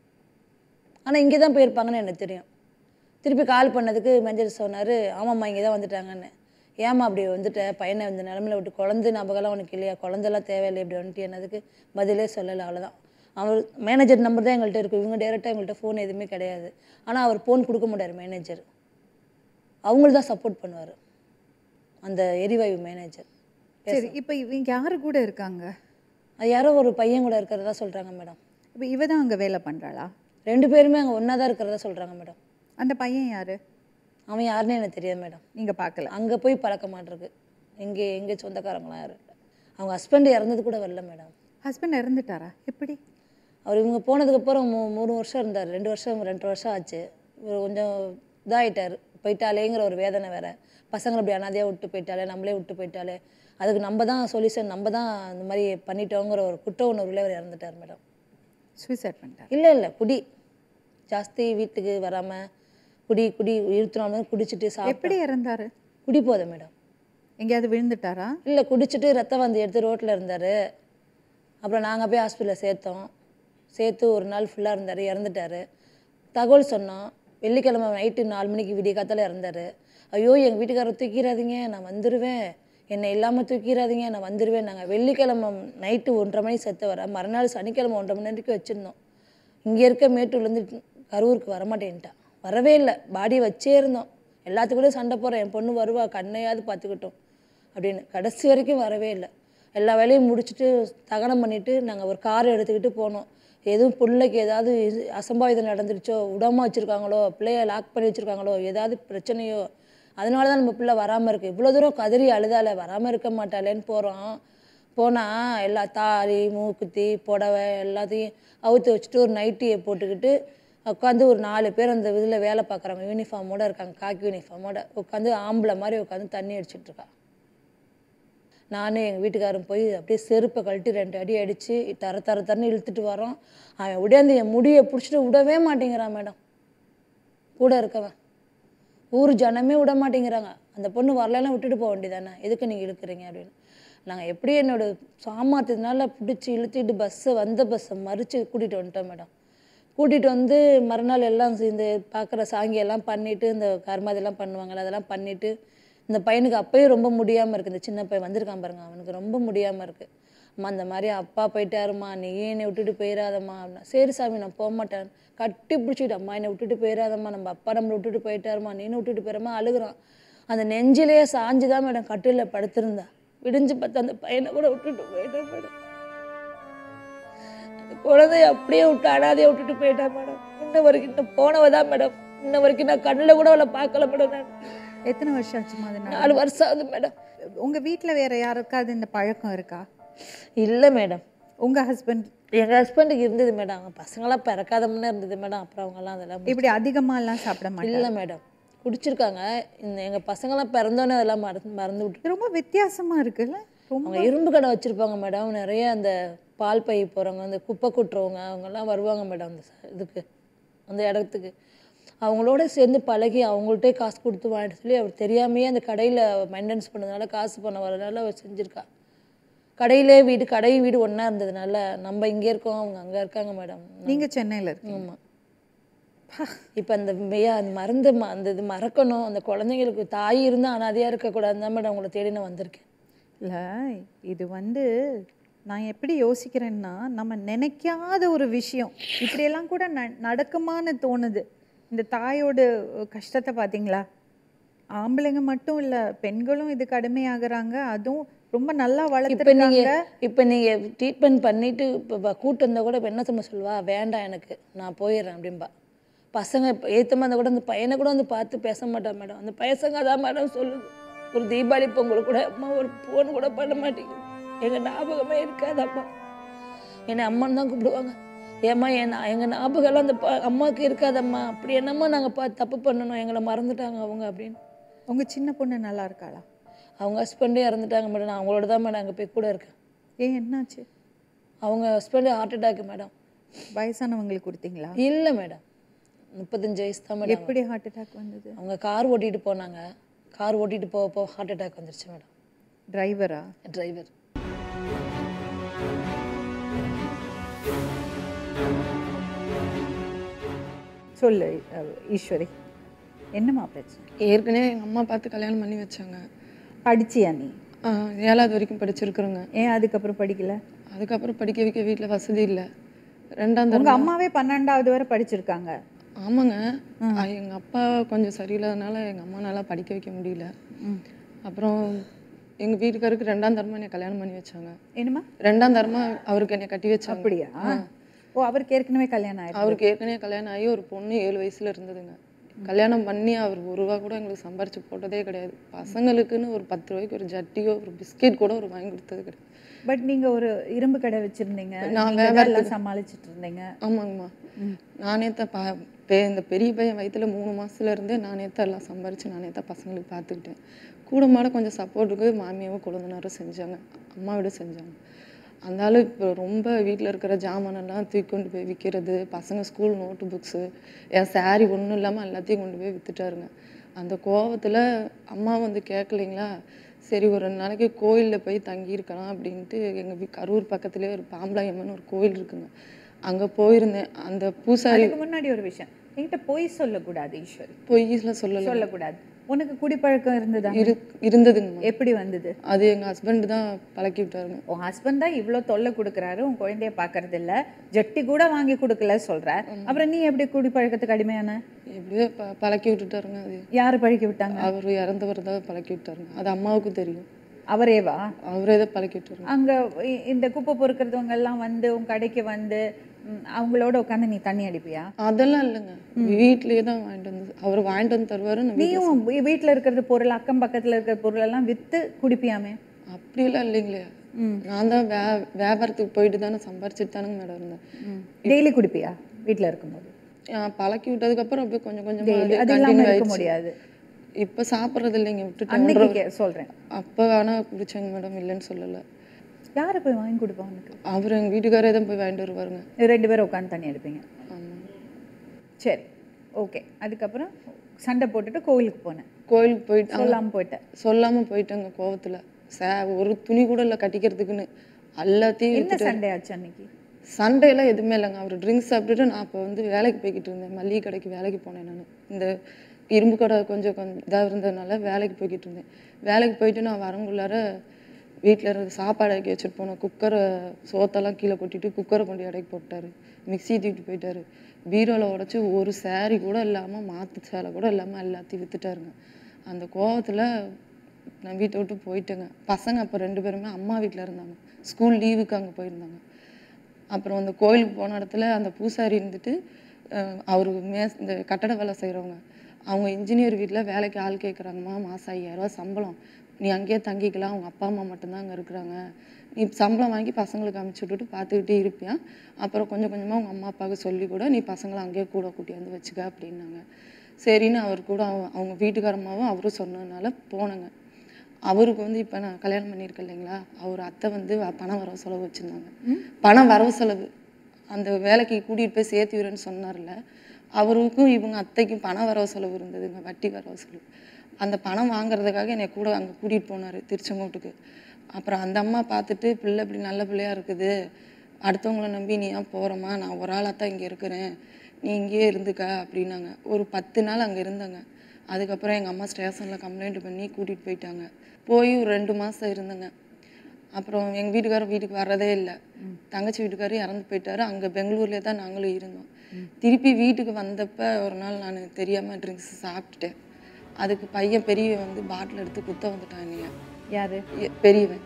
ஆனால் இங்கே தான் போயிருப்பாங்கன்னு எனக்கு தெரியும். திருப்பி கால் பண்ணதுக்கு மேனேஜர் சொன்னார், ஆமாம்மா இங்கே தான் வந்துட்டாங்கன்னு. ஏம்மா அப்படி வந்துட்டேன், பையனை இந்த நிலமையில விட்டு, குழந்தை ஞாபகம்லாம் உனக்கு இல்லையா, குழந்தெல்லாம் தேவையில்லை இப்படி வந்துட்டு என்னதுக்கு பதிலே சொல்லலை. அவ்வளோதான். அவர் மேனேஜர் நம்பர் தான் எங்கள்கிட்ட இருக்குது. இவங்க டேரெக்டாக எங்கள்கிட்ட ஃபோன் எதுவுமே கிடையாது. ஆனால் அவர் ஃபோன் கொடுக்க மாட்டார் மேனேஜர். அவங்களுக்கு தான் சப்போர்ட் பண்ணுவார் அந்த எரிவாயு மேனேஜர். சரி, இப்போ இவங்க யாரு கூட இருக்காங்க? அது யாரோ ஒரு பையன் கூட இருக்கிறதா சொல்கிறாங்க மேடம். இப்போ இவ தான் அங்கே வேலை பண்ணுறாளா? 2 பேருமே அங்கே ஒன்றா தான் இருக்கிறதா சொல்கிறாங்க மேடம். அந்த பையன் யாரு? அவன் யாருன்னு எனக்கு தெரியாது மேடம். நீங்கள் பார்க்கல? அங்கே போய் பழக்க மாட்டிருக்கு. எங்கே சொந்தக்காரங்களாம் யாரும் இல்லை. அவங்க ஹஸ்பண்ட் இறந்தது கூட வரல மேடம். ஹஸ்பண்ட் இறந்துட்டாரா? எப்படி? அவர் இவங்க போனதுக்கப்புறம் 3 வருஷம் இருந்தார். 2 வருஷம் 2.5 வருஷம் ஆச்சு. இவர் கொஞ்சம் இதாகிட்டார். போயிட்டாலேங்கிற ஒரு வேதனை வேறு. பசங்களை அப்படி அனாதையாக விட்டு போயிட்டாலே, நம்மளே விட்டு போயிட்டாலே, அதுக்கு நம்ம தான் சொல்யூஷன், நம்ம தான் இந்த மாதிரி பண்ணிட்டோங்கிற ஒரு குற்ற உணர்வுல அவர் இறந்துட்டார் மேடம். சூசைட் பண்ணிட்டார்? இல்லை, குடி ஜாஸ்தி, வீட்டுக்கு வராமல் குடி இழுத்துனோம், குடிச்சிட்டு சாப்பிட்டு. எப்படி இறந்தாரு? குடி போத மேடம். எங்கேயாவது விழுந்துட்டாரா? இல்லை, குடிச்சிட்டு ரத்தம் வந்து எடுத்து ரோட்டில் இருந்தார். அப்புறம் நாங்கள் போய் ஹாஸ்பிட்டலில் சேர்த்து ஒரு நாள் ஃபுல்லாக இருந்தார். இறந்துட்டார். தகவல் சொன்னோம். வெள்ளிக்கிழமை நைட்டு 4 மணிக்கு விடிய காத்தால இறந்தார். ஐயோ எங்கள் வீட்டுக்காரரை தூக்கிடாதீங்க, நான் வந்துடுவேன், என்னை இல்லாமல் தூக்கிடாதீங்க, நான் வந்துடுவேன். நாங்கள் வெள்ளிக்கிழமை நைட்டு 1:30 மணி செத்த வர, மறுநாள் சனிக்கிழமை 1:30 மணி நேரத்துக்கு வச்சுருந்தோம். இங்கே இருக்க மேட்டூர்லேருந்து கரூருக்கு வரமாட்டேன்ட்டான், வரவே இல்லை. பாடியை வச்சே இருந்தோம், எல்லாத்துக்கூடயும் சண்டை போடுறேன், என் பொண்ணு வருவா, கண்ணையாவது பார்த்துக்கிட்டோம் அப்படின்னு. கடைசி வரைக்கும் வரவே இல்லை. எல்லா வேலையும் முடிச்சுட்டு தகனம் பண்ணிவிட்டு நாங்கள் ஒரு காரை எடுத்துக்கிட்டு போனோம். எதுவும் பிள்ளைக்கு ஏதாவது அசம்பாவிதம் நடந்துருச்சோ, விடாமல் வச்சுருக்காங்களோ, பிள்ளைய லாக் பண்ணி வச்சுருக்காங்களோ, ஏதாவது பிரச்சனையோ, அதனால தான் நம்ம பிள்ளை வராமல் இருக்குது. இவ்வளோ தூரம் கதறி அழுதால வராமல் இருக்க மாட்டாளேன்னு போகிறோம். போனால் எல்லா தாலி மூக்குத்தி புடவை எல்லாத்தையும் அவுத்து வச்சுட்டு ஒரு நைட்டியை போட்டுக்கிட்டு உட்காந்து ஒரு 4 பேர் அந்த இதில் வேலை பார்க்குறவங்க யூனிஃபார்மோடு இருக்காங்க, காக்கி யூனிஃபார்மோட உட்காந்து ஆம்பளை மாதிரி உட்காந்து தண்ணி அடிச்சிட்ருக்கா. நானும் எங்கள் வீட்டுக்காரரும் போய் அப்படியே செருப்பை கழட்டி 2 அடி அடித்து தரன்னு இழுத்துட்டு வரோம். அவன் உடையாந்து என் முடியை பிடிச்சிட்டு விடவே மாட்டேங்கிறான் மேடம். கூட இருக்கவன் ஊர் ஜனமே விட மாட்டேங்கிறாங்க. அந்த பொண்ணு வரலாம் விட்டுட்டு போக வேண்டியதானே, எதுக்கு நீங்கள் இழுக்கிறீங்க அப்படின்னு. நாங்கள் எப்படி என்னோடய சாமர்த்தியத்தினால பிடிச்சி இழுத்துட்டு பஸ்ஸை மறித்து கூட்டிகிட்டு வந்துட்டோம் மேடம். கூட்டிகிட்டு வந்து மறுநாள் எல்லாம் இந்த பார்க்குற சாங்கியெல்லாம் பண்ணிவிட்டு, இந்த கர்மாதெல்லாம் பண்ணுவாங்கள்ல அதெல்லாம் பண்ணிவிட்டு, இந்த பையனுக்கு அப்பயும் ரொம்ப முடியாமல் இருக்குது. இந்த சின்ன பையன் வந்திருக்கான் பாருங்க, அவனுக்கு ரொம்ப முடியாமல் இருக்குது. அம்மா இந்த மாதிரி அப்பா போயிட்டாருமா, நீ என்னை விட்டுட்டு போயிடாதம்மா அப்படின்னா. சரி சாமி நான் போக மாட்டேன், கட்டி பிடிச்சிட்டு அம்மா என்னை விட்டுட்டு போயிடாதம்மா, நம்ம அப்பா நம்மளை விட்டுட்டு போயிட்டாருமா, நீனும் விட்டுட்டு போயிடாமா அழுகுறான். அந்த நெஞ்சிலேயே சாஞ்சுதான் மேடம் கட்டிலில் படுத்திருந்தா. விடிஞ்சு பார்த்து அந்த பையனை கூட விட்டுட்டு போயிட்டேன் மேடம். அந்த குழந்தைய அப்படியே விட்டு அனாதையை விட்டுட்டு போயிட்டேன் மேடம். இன்ன வரைக்கும் இன்னும் போனவதான் மேடம். இன்ன வரைக்கும் நான் கண்ணில் கூட அவளை பார்க்கல மேடம். நான் எத்தனை வருஷம் ஆச்சுமா? அது 4 வருஷம் ஆகுது மேடம். உங்கள் வீட்டில் வேற யாருக்காவது இந்த பழக்கம் இருக்கா? இல்லை மேடம். உங்கள் ஹஸ்பண்ட்? எங்கள் ஹஸ்பண்டுக்கு இருந்தது மேடம். அவங்க பசங்களாம் பிறக்காத முன்னே இருந்தது மேடம். அப்புறம் அவங்கெல்லாம் அதெல்லாம் இப்படி அதிகமாகலாம் சாப்பிட மாட்டேன். இல்லை மேடம், குடிச்சிருக்காங்க. எங்கள் பசங்களாம் பிறந்தோன்னே அதெல்லாம் மறந்து விட்டு. ரொம்ப வித்தியாசமாக இருக்குல்ல. அவங்க இரும்பு கடை வச்சுருப்பாங்க மேடம். நிறைய அந்த பால் பை போகிறவங்க, அந்த குப்பை கூட்டுறவங்க அவங்கெல்லாம் வருவாங்க மேடம் அந்த இதுக்கு, அந்த இடத்துக்கு. அவங்களோட சேர்ந்து பழகி அவங்கள்ட்டே காசு கொடுத்து வாங்கிட்டு சொல்லி அவர் தெரியாமையே அந்த கடையில் மெயின்டெனன்ஸ் பண்ணதுனால, காசு பண்ண வரதுனால அவர் செஞ்சுருக்கா. கடை வீடு ஒன்றா இருந்ததுனால நம்ம இங்கே இருக்கோம், அவங்க அங்கே இருக்காங்க மேடம். நீங்கள் சென்னையில் இருக்கீங்க? ஆமாம். இப்போ அந்த மருந்து அந்த இது மறக்கணும், அந்த குழந்தைங்களுக்கு தாய் இருந்தால் அனாதையாக இருக்கக்கூடாது தான் மேடம் உங்களை தேடி நான் வந்திருக்கேன். இல்லை, இது நான் எப்படி யோசிக்கிறேன்னா, நம்ம நினைக்காத ஒரு விஷயம் இப்படியெல்லாம் கூட நடக்குமான்னு தோணுது. இந்த தாயோட கஷ்டத்தை பார்த்தீங்களா? ஆம்பளைங்க மட்டும் இல்லை, பெண்களும் இதுக்கு அடிமையாகிறாங்க. அதுவும் ரொம்ப நல்லா வளர்த்துருக்காங்க. இப்போ நீங்கள் ட்ரீட்மெண்ட் பண்ணிவிட்டு இப்போ கூட்டு வந்தால் கூட இப்போ என்ன சொல்லுவா, வேண்டாம் எனக்கு நான் போயிடுறேன் அப்படின்பா. பசங்க ஏற்றமாக இருந்தால் கூட அந்த பையனை கூட வந்து பார்த்து பேச மாட்டான் மேடம். அந்த பசங்க அதான் மேடம் சொல்லுது, ஒரு தீபாவளி பொங்கல் கூட அம்மா ஒரு ஃபோன் கூட பண்ண மாட்டேங்குது, எங்கள் ஞாபகமே இருக்காது அம்மா. என்னை அம்மான்னு தான் கூப்பிடுவாங்க. ஏம்மா எங்கள் ஞாபகம்லாம் அந்த அம்மாவுக்கு இருக்காதம்மா, அப்படி என்னம்மா நாங்கள் தப்பு பண்ணணும், எங்களை மறந்துட்டாங்க அவங்க அப்படின்னு. உங்கள் சின்ன பொண்ணு நல்லா இருக்காளா? அவங்க ஹஸ்பண்டே இறந்துட்டாங்க மேடம். நான் அவங்களோட தான் மேடம் அங்கே போய் கூட இருக்கேன். ஏன் என்னாச்சு? அவங்க ஹஸ்பண்டு ஹார்ட் அட்டாக் மேடம். வயசானவங்களுக்கு கொடுத்தீங்களா? இல்லை மேடம், 35 வயசு தான் மேடம். எப்படி ஹார்ட் அட்டாக் வந்தது? அவங்க கார் ஓட்டிகிட்டு போனாங்க, கார் ஓட்டிகிட்டு போக ஹார்ட் அட்டாக் வந்துருச்சு மேடம். டிரைவரா? டிரைவர். சொல்லு ஈஸ்வரி, என்னம்மா பிரச்சனை? ஏற்கனவே எங்கள் அம்மா பார்த்து கல்யாணம் பண்ணி வச்சாங்க. படிச்சியா நீ? 7வது வரைக்கும் படிச்சிருக்கிறோங்க. ஏன் அதுக்கப்புறம் படிக்கல? அதுக்கப்புறம் படிக்க வைக்க வீட்டில் வசதி இல்லை. 2ஆம் உங்கள் அம்மாவே 12வது வரை படிச்சிருக்காங்க. ஆமாங்க. எங்கள் அப்பா கொஞ்சம் சரியில்லாதனால எங்கள் அம்மானால படிக்க வைக்க முடியல. அப்புறம் எங்கள் வீட்டுக்காருக்கு 2ஆம் தரமாக என்னை கல்யாணம் பண்ணி வச்சாங்க. என்னம்மா? 2ஆம் தரமாக அவருக்கு என்னை கட்டி வச்சாங்க. அப்படியா? ஓ, அவருக்கு ஏற்கனவே கல்யாணம் ஆயிடுச்சு? அவருக்கு ஏற்கனவே கல்யாணம் ஆகி ஒரு பொண்ணு 7 வயசுல இருந்ததுங்க. கல்யாணம் பண்ணி அவர் 1 ரூபா கூட எங்களுக்கு சம்பாரிச்சு போட்டதே கிடையாது. பசங்களுக்குன்னு ஒரு 10 ரூபாய்க்கு ஒரு ஜட்டியோ ஒரு பிஸ்கெட் கூட ஒரு வாங்கி கொடுத்தது கிடையாது. பட் நீங்கள் ஒரு இரும்பு கடை வச்சுருந்தீங்க, நான் வேலையெல்லாம் சமாளிச்சுட்டு இருந்தீங்க. ஆமாங்கம்மா. நானே தான் இந்த பெரிய பையன் வயிற்றுல 3 மாசத்துல இருந்தே நானே தான் எல்லாம் சம்பாரிச்சு நானே தான் பசங்களுக்கு பார்த்துக்கிட்டேன். கூட மாட கொஞ்சம் சப்போர்ட்டுக்கு மாமியாவும் கொழுந்தனாரும் செஞ்சாங்க, அம்மா விட செஞ்சாங்க. அந்த ஆள் இப்போ ரொம்ப வீட்டில் இருக்கிற ஜாமானெல்லாம் தூக்கி கொண்டு போய் விற்கிறது, பசங்க ஸ்கூல் நோட்டு புக்ஸு, என் சாரி ஒன்றும் இல்லாமல் எல்லாத்தையும் கொண்டு போய் விற்றுட்டாருங்க. அந்த கோவத்தில் அம்மா வந்து கேட்கலைங்களா, சரி ஒரு 2 நாளைக்கு கோயிலில் போய் தங்கியிருக்கலாம் அப்படின்ட்டு எங்கள் கரூர் பக்கத்துலேயே ஒரு பாம்பளாயம்மன் ஒரு கோயில் இருக்குங்க, அங்கே போயிருந்தேன். அந்த பூசாரி முன்னாடி ஒரு விஷயம் என்கிட்ட பொய் சொல்லக்கூடாது ஈஸ்வரி. பொய்யில் சொல்லக்கூடாது. உனக்கு குடிப்பழக்கம் இருந்ததா? இருந்ததுங்கம்மா. எப்படி வந்தது? அது எங்கள் ஹஸ்பண்ட் தான் பழக்கி விட்டாருங்க. உன் ஹஸ்பண்ட் தான் இவ்வளோ தொல்லை கொடுக்குறாரு, உன் குழந்தைய பார்க்கறது இல்ல, ஜட்டி கூட வாங்கி கொடுக்கல சொல்ற, அப்புறம் நீ எப்படி குடிப்பழக்கத்துக்கு அடிமையான? எப்படியோ பழக்கி விட்டுட்டாருங்க. அது யாரு பழக்கி விட்டாங்க? அவர் இறந்தவர் தான் பழக்கி விட்டாருங்க. அது அம்மாவுக்கும் தெரியும். அவரேவா? அவரே தான் பழக்கி விட்டாருங்க. அங்க இந்த குப்பை பொறுக்கிறவங்க எல்லாம் வந்து உன் கடைக்கு வந்து அவங்களோட உட்காந்து நீ தண்ணி அடிப்பியா? அதெல்லாம் இல்லைங்க, வீட்லயே தான் வாங்கிட்டு வந்து அவர் வாங்கிட்டு வந்து தருவாரு. நீயும் வீட்டுல இருக்கிறது பொருள், அக்கம் பக்கத்துல இருக்கிற பொருள் எல்லாம் வித்து குடிப்பியாமே? அப்படிலாம் இல்லைங்களே, நான் தான் வியாபாரத்துக்கு போயிட்டு தானே சம்பாரிச்சுட்டு தானங்க மேடம் இருந்தேன். டெய்லி குடிப்பியா வீட்டுல இருக்கும்போது? பழக்கி விட்டதுக்கு அப்புறம் அப்படியே கொஞ்சம் அது இல்லாம இருக்க முடியாது. இப்ப சாப்பிட்றது இல்லைங்க, விட்டுட்டு. அன்னைக்கு சொல்றேன். அப்போ ஆனா குடிச்சாங்க மேடம், இல்லைன்னு சொல்லலை. யாரு போய் வாங்கி கொடுப்பா உனக்கு? அவர் எங்கள் வீட்டுக்காரே தான் போய் வாங்கிட்டு வருவாருங்க. 2 பேரும் உட்காந்து தண்ணி எடுப்பீங்க? ஆமாம். சரி, ஓகே. அதுக்கப்புறம் சண்டை போட்டுட்டு கோவிலுக்கு போனேன். கோவிலுக்கு போயிட்டு சொல்லாமல் போயிட்டேங்க கோவத்தில். ஒரு துணி கூட இல்லை கட்டிக்கிறதுக்குன்னு, எல்லாத்தையும். என்ன சண்டை ஆச்சு அன்னைக்கு? சண்டையெல்லாம் எதுவுமே இல்லைங்க. அவர் ட்ரிங்க்ஸ் சாப்பிட்டுட்டு நான் இப்போ வந்து வேலைக்கு போய்கிட்டு இருந்தேன், மல்லிகை கடைக்கு வேலைக்கு போனேன். நான் இந்த இரும்பு கடை கொஞ்சம் இதாக இருந்ததுனால வேலைக்கு போய்கிட்டு இருந்தேன். வேலைக்கு போயிட்டு நான் வரங்குள்ளார வீட்டில் இருந்து சாப்பாடு அடக்கி வச்சுட்டு போனேன். குக்கரை சோத்தெல்லாம் கீழே கொட்டிட்டு குக்கரை கொண்டு இடைக்கு போட்டார். மிக்ஸி தூக்கிட்டு போயிட்டாரு. பீரோவில் உடச்சி ஒரு சேரீ கூட இல்லாமல், மாற்று சேலை கூட இல்லாமல் எல்லாத்தையும் விற்றுட்டாருங்க. அந்த கோவத்தில் நான் வீட்டை விட்டு போயிட்டேங்க. பசங்க அப்போ 2 பேருமே அம்மா வீட்டில் இருந்தாங்க, ஸ்கூல் லீவுக்கு அங்கே போயிருந்தாங்க. அப்புறம் அந்த கோயிலுக்கு போன இடத்துல அந்த பூசாரி இருந்துட்டு, அவர் இந்த கட்டட வேலை செய்கிறவங்க, அவங்க இன்ஜினியர் வீட்டில் வேலைக்கு ஆள் கேட்குறாங்கம்மா, மாதம் 5000 ரூபா சம்பளம், நீ அங்கேயே தங்கிக்கலாம், அவங்க அப்பா அம்மா மட்டும்தான் அங்கே இருக்கிறாங்க, நீ சம்பளம் வாங்கி பசங்களுக்கு அனுப்பிச்சி விட்டுட்டு பார்த்துக்கிட்டே இருப்பியா, அப்புறம் கொஞ்சம் கொஞ்சமாக அவங்க அம்மா அப்பாவுக்கு சொல்லி கூட நீ பசங்களை அங்கேயே கூட கூட்டியாந்து வச்சுக்க அப்படின்னாங்க. சரின்னு அவர் கூட அவங்க வீட்டுக்காரமாவும் அவரும் சொன்னதுனால போனேங்க. அவருக்கு வந்து இப்போ நான் கல்யாணம் பண்ணியிருக்கேன் இல்லைங்களா, அவர் அத்தை வந்து பணம் வரவு செலவு வச்சுருந்தாங்க. பணம் வரவு செலவு அந்த வேலைக்கு கூட்டிகிட்டு போய் சேர்த்து விடுறேன்னு சொன்னார்ல, அவருக்கும் இவங்க அத்தைக்கும் பண வரவு செலவு இருந்ததுங்க, வட்டி வரவு செலவு. அந்த பணம் வாங்குறதுக்காக என்னை கூட அங்கே கூட்டிகிட்டு போனார் திருச்செங்கோட்டுக்கு. அப்புறம் அந்த அம்மா பார்த்துட்டு, பிள்ளை இப்படி நல்ல பிள்ளையாக இருக்குது, அடுத்தவங்கள நம்பி நீ ஏன் போகிறம்மா, நான் ஒரு ஆளாக தான் இங்கே இருக்கிறேன், நீ இங்கேயே இருந்துக்க அப்படின்னாங்க. ஒரு 10 நாள் அங்கே இருந்தேங்க. அதுக்கப்புறம் எங்கள் அம்மா ஸ்டேஷனில் கம்ப்ளைண்ட் பண்ணி கூட்டிகிட்டு போயிட்டாங்க. போய் ஒரு 2 மாதம் இருந்தேங்க. அப்புறம் எங்கள் வீட்டுக்காரர் வீட்டுக்கு வர்றதே இல்லை. தங்கச்சி வீட்டுக்காரர் இறந்து போயிட்டாரு. அங்கே பெங்களூர்லேயே தான் நாங்களும் இருந்தோம். திருப்பி வீட்டுக்கு வந்தப்போ ஒரு நாள் நான் தெரியாமல் ட்ரிங்க்ஸ் சாப்பிட்டுட்டேன். அதுக்கு பையன் பெரியவன் வந்து பாட்டில் எடுத்து குத்த வந்துட்டான் என்னைய. யாரு? பெரியவன்.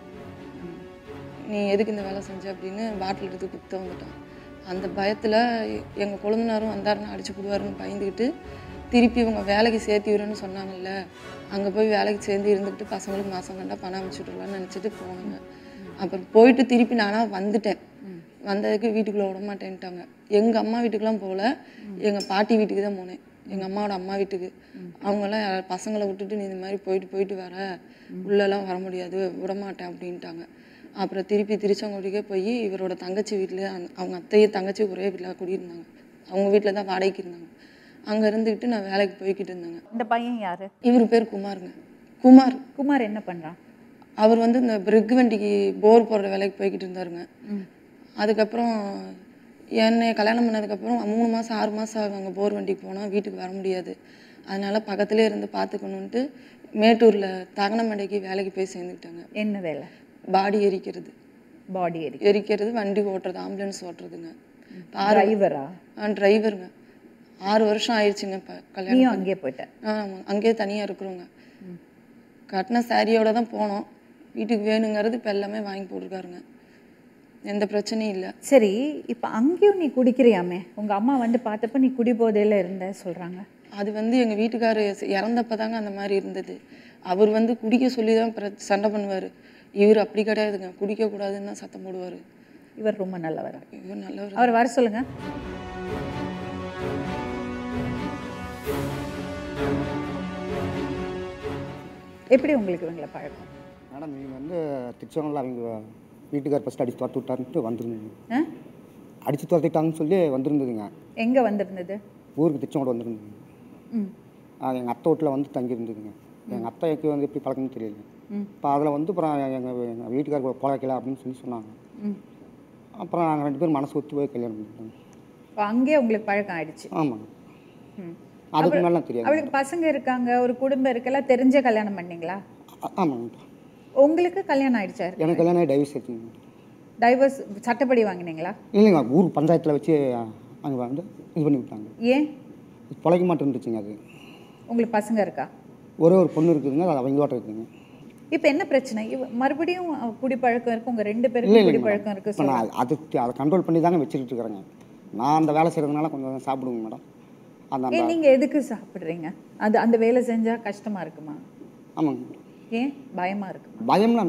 நீ எதுக்கு இந்த வேலை செஞ்ச அப்படின்னு பாட்டில் எடுத்து குத்த வந்துட்டான். அந்த பயத்தில் எங்கள் கொழுந்தனாரும் வந்தாருன்னு அடிச்சு போடுவாருன்னு பயந்துக்கிட்டு, திருப்பி இவங்க வேலைக்கு சேர்த்து விடுறேன்னு சொன்னாங்கல்ல, அங்கே போய் வேலைக்கு சேர்ந்து இருந்துக்கிட்டு பசங்களுக்கு மாதம் கண்டா பணம் அனுப்பிச்சுட்ருலான்னு நினச்சிட்டு போனாங்க. அப்புறம் போயிட்டு திருப்பி நானாக வந்துட்டேன். வந்ததுக்கு வீட்டுக்குள்ளே விட மாட்டேன்ட்டாங்க. எங்கள் அம்மா வீட்டுக்கெலாம் போகல, எங்கள் பாட்டி வீட்டுக்கு தான் போனேன், எங்கள் அம்மாவோட அம்மா வீட்டுக்கு. அவங்கெல்லாம் பசங்களை விட்டுட்டு நீ இந்த மாதிரி போயிட்டு வர, உள்ளெல்லாம் வர முடியாது, விடமாட்டேன் அப்படின்ட்டாங்க. அப்புறம் திருப்பி திருச்செங்கோட்டுக்கே போய் இவரோட தங்கச்சி வீட்டில், அவங்க அத்தையும் தங்கச்சி ஒரே வீட்டில் குடியிருந்தாங்க, அவங்க வீட்டில் தான் வாடகைக்கு இருந்தாங்க. அங்கே இருந்துக்கிட்டு நான் வேலைக்கு போய்கிட்டு இருந்தாங்க. இந்த பையன் யாரு? இவர் பேர் குமாருங்க. குமார் என்ன பண்ணுறான்? அவர் வந்து இந்த பிரிக் வண்டிக்கு போர் போடுற வேலைக்கு போய்கிட்டு இருந்தாருங்க. அதுக்கப்புறம் என்னை கல்யாணம் பண்ணதுக்கப்புறம் 3 மாதம் 6 மாதம் ஆகும் அங்கே போர் வண்டிக்கு போனால் வீட்டுக்கு வர முடியாது. அதனால பக்கத்துலேயே இருந்து பார்த்துக்கணுன்ட்டு மேட்டூரில் தகனமடைக்கு வேலைக்கு போய் சேர்ந்துக்கிட்டாங்க. என்ன வேலை? பாடி எரிக்கிறது. எரிக்கிறது, வண்டி ஓட்டுறது, ஆம்புலன்ஸ் ஓட்டுறதுங்க. டிரைவரா? டிரைவருங்க. 6 வருஷம் ஆயிடுச்சுங்க இப்போ கல்யாணம். அங்கேயே போயிட்டேன். ஆமாம், அங்கேயே தனியாக இருக்கிறோங்க. கட்டின சாரியோட தான் போனோம். வீட்டுக்கு வேணுங்கிறது இப்போ எல்லாமே வாங்கி போட்டிருக்காருங்க, எந்த பிரச்சனையும் இல்லை. சரி, இப்போ அங்கேயும் நீ குடிக்கிறியாமே? உங்கள் அம்மா வந்து பார்த்தப்ப நீ குடி போதையில் இருந்த சொல்கிறாங்க. அது வந்து எங்கள் வீட்டுக்காரர் இறந்தப்போ தாங்க அந்த மாதிரி இருந்தது. அவர் வந்து குடிக்க சொல்லி தான் சண்டை பண்ணுவார். இவர் அப்படி கிடையாதுங்க, குடிக்கக்கூடாதுன்னு தான் சத்தம் போடுவார். இவர் ரொம்ப நல்லவர். இவர் நல்லவர். அவர் வர சொல்லுங்க. எப்படி உங்களுக்கு இவங்களை பழக்கம்? மேடம், நீங்கள் வந்து திருச்செங்கோட்டில் அவங்க வீட்டுக்கார் ஃபஸ்ட்டு அடித்து துரத்து விட்டாருன்ட்டு வந்துருந்தீங்க. அடித்து துரத்திட்டாங்கன்னு சொல்லி வந்துருந்ததுங்க. எங்கே வந்திருந்தது? ஊருக்கு திருச்செங்கோடு வந்துருந்ததுங்க. எங்கள் அத்தை வீட்டில் வந்து தங்கியிருந்ததுங்க. எங்கள் அத்தைக்கு வந்து எப்படி பழக்கம்னு தெரியல. இப்போ அதில் வந்து அப்புறம் எங்கள் வீட்டுக்கார் கூட போல வைக்கல அப்படின்னு சொல்லி சொன்னாங்க. அப்புறம் நாங்கள் 2 பேரும் மனசு ஒத்து போய் கல்யாணம் பண்ணிட்டோம். அங்கேயே உங்களுக்கு பழக்கம் ஆயிடுச்சு? ஆமாங்க. அதுக்கு மேலாம் தெரியாது. அவளுக்கு பசங்க இருக்காங்க, ஒரு குடும்பம் இருக்கெல்லாம் தெரிஞ்சே கல்யாணம் பண்ணீங்களா? ஆமாங்க. உங்களுக்கு கல்யாணம் ஆயிடுச்சா? எனக்கு கல்யாணம் டைவர்ஸ் எடுத்துங்க. டைவர்ஸ் சட்டப்படி வாங்கினீங்களா? இல்லைங்க, ஊர் பஞ்சாயத்தில் வச்சு அங்கே வந்து இது பண்ணி விட்டாங்க. ஏன்? பிழைக்க மாட்டேன்னு இருந்துச்சுங்க. அது உங்களுக்கு பசங்க இருக்கா? ஒரே ஒரு பொண்ணு இருக்குதுங்க, அது அவங்களோட இருக்குதுங்க. இப்போ என்ன பிரச்சனை? மறுபடியும் குடிப்பழக்கம் இருக்கு, உங்க 2 இல்லை பேருக்கும் இல்லைங்க குடிப்பழக்கம் மேடம். இருக்கு. இப்போ நான் அதை கண்ட்ரோல் பண்ணி தாங்க வச்சுக்கிட்டு இருக்கிறேங்க. நான் அந்த வேலை செய்கிறதுனால கொஞ்சம் சாப்பிடுங்க மேடம். அந்த நீங்க எதுக்கு சாப்பிடுறீங்க? அந்த வேலை செஞ்சா கஷ்டமா இருக்குமா? ஆமாங்க. ஏன் பயமா இருக்குமா? பயம்லாம்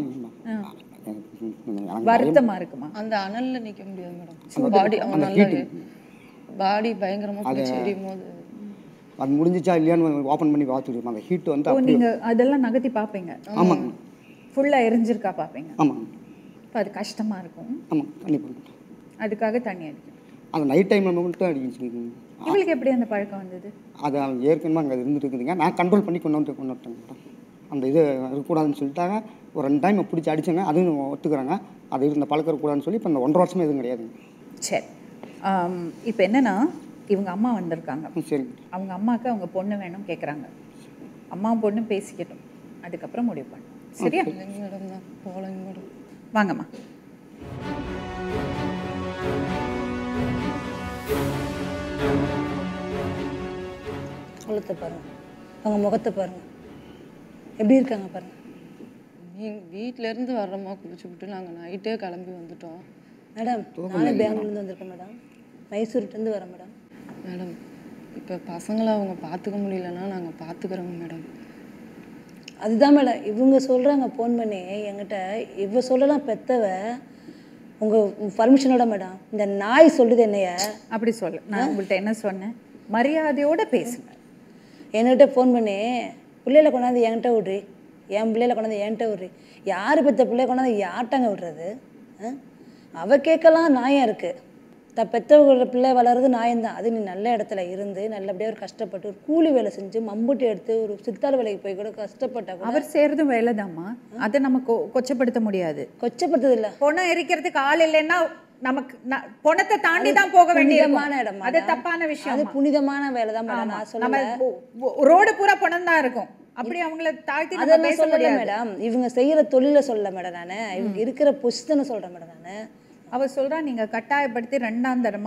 வருத்தமா இருக்குமா? அந்த அனல்ல நிக்க முடியாது மேடம். பாடி நல்லா பாடி பயங்கரமா குளிச்சு எரியும் போது அது முடிஞ்சிச்சா இல்லையான்னு ஓப்பன் பண்ணி பார்த்துட்டு அந்த ஹீட் வந்து ஓ, நீங்க அதெல்லாம் நகர்த்தி பார்ப்பீங்க? ஆமாங்க. ஃபுல்லா எரிஞ்சிருக்கா பார்ப்பீங்க? ஆமாங்க. இப்போ அது கஷ்டமா இருக்கும். ஆமாம், கண்டிப்பாக. அதுக்காக தண்ணி அடிக்கும். அந்த நைட் டைமில் மட்டும் அடிச்சுங்க. இவளுக்கு எப்படி அந்த பழக்கம் வந்தது? அது ஏற்கனவே அங்கே இருந்துட்டு இருக்குதுங்க. நான் கண்ட்ரோல் பண்ணி கொண்டு வந்துட்டேன் மேடம். அந்த இது இருக்கக்கூடாதுன்னு சொல்லிட்டாங்க. ஒரு 2 டைம் பிடிச்சி அடித்தாங்க, அதுவும் ஒத்துக்கிறாங்க. அது இருந்த பழக்கம் இருக்கக்கூடாதுன்னு சொல்லி இப்போ இந்த 1.5 வருஷமாக எதுவும் கிடையாதுங்க. சரி, இப்போ என்னன்னா இவங்க அம்மா வந்திருக்காங்க. சரிங்க. அவங்க அம்மாவுக்கு அவங்க பொண்ணு வேணும் கேட்குறாங்க. அம்மாவும் பொண்ணு பேசிக்கட்டும், அதுக்கப்புறம் முடிவு பண்ணு. சரியா? மேடம் தான் போகலைங்க மேடம். வாங்கம்மா. முகத்தை பாருங்க, அவங்க முகத்தை பாருங்க, எப்படி இருக்காங்க பாருங்க. நீங்கள் வீட்டிலேருந்து வர்றோமா குளிச்சு விட்டு நாங்கள் நைட்டே கிளம்பி வந்துட்டோம் மேடம். நானும் பெங்களூர்லேருந்து வந்திருக்கேன் மேடம், மைசூர்லேருந்து வரேன் மேடம். மேடம் இப்போ பசங்களை அவங்க பார்த்துக்க முடியலன்னா நாங்கள் பார்த்துக்குறோங்க மேடம். அதுதான் மேடம் இவங்க சொல்கிறாங்க ஃபோன் பண்ணி என்கிட்ட. இவ சொல்லலாம் பெத்தவ உங்கள் பர்மிஷனோட மேடம். இந்த நாய் சொல்லுது என்னைய அப்படி சொல்ல. நான் உங்கள்கிட்ட என்ன சொன்னேன்? மரியாதையோட பேசுங்க. என்கிட்ட ஃபோன் பண்ணி பிள்ளைகளை கொண்டாந்து என்கிட்ட விட்றி, என் பிள்ளைகளை கொண்டாந்து என்கிட்ட விட்றி. யார் பெற்ற பிள்ளைய கொண்டாந்து யார்ட்டாங்க விடுறது? அவ கேட்கலாம் நியாயம் இருக்குது. பெற்றவங்களோட பிள்ளை வளர்றது நியாயம்தான். அது நீ நல்ல இடத்துல இருந்து நல்லபடியாக ஒரு கஷ்டப்பட்டு ஒரு கூலி வேலை செஞ்சு மம்புட்டி எடுத்து ஒரு சித்தாள் வேலைக்கு போய் கூட கஷ்டப்பட்டா அவர் செய்கிறதும் வேலைதாம்மா. அதை நம்ம கொச்சப்படுத்த முடியாது. கொச்சப்படுத்தது இல்லை. பொண்ணை எரிக்கிறதுக்கு ஆள் இல்லைன்னா நமக்கு பொணத்தை தாண்டி தான் போக வேண்டியமான இடம். அது தப்பான விஷயம். அது புனிதமான வேலை தான் மேடம். நான் சொல்ல ரோடு பூரா பணம் தான் இருக்கும். அப்படி அவங்கள தாழ்த்தி அதெல்லாம் சொல்லல மேடம். இவங்க செய்யற தொழில சொல்ல மேடம். நானு இவங்க இருக்கிற பொசிஷனை சொல்றேன் மேடம். நானு அவ சொல்றா நீங்க கட்டாயப்படுத்தி 2ஆம் தரமா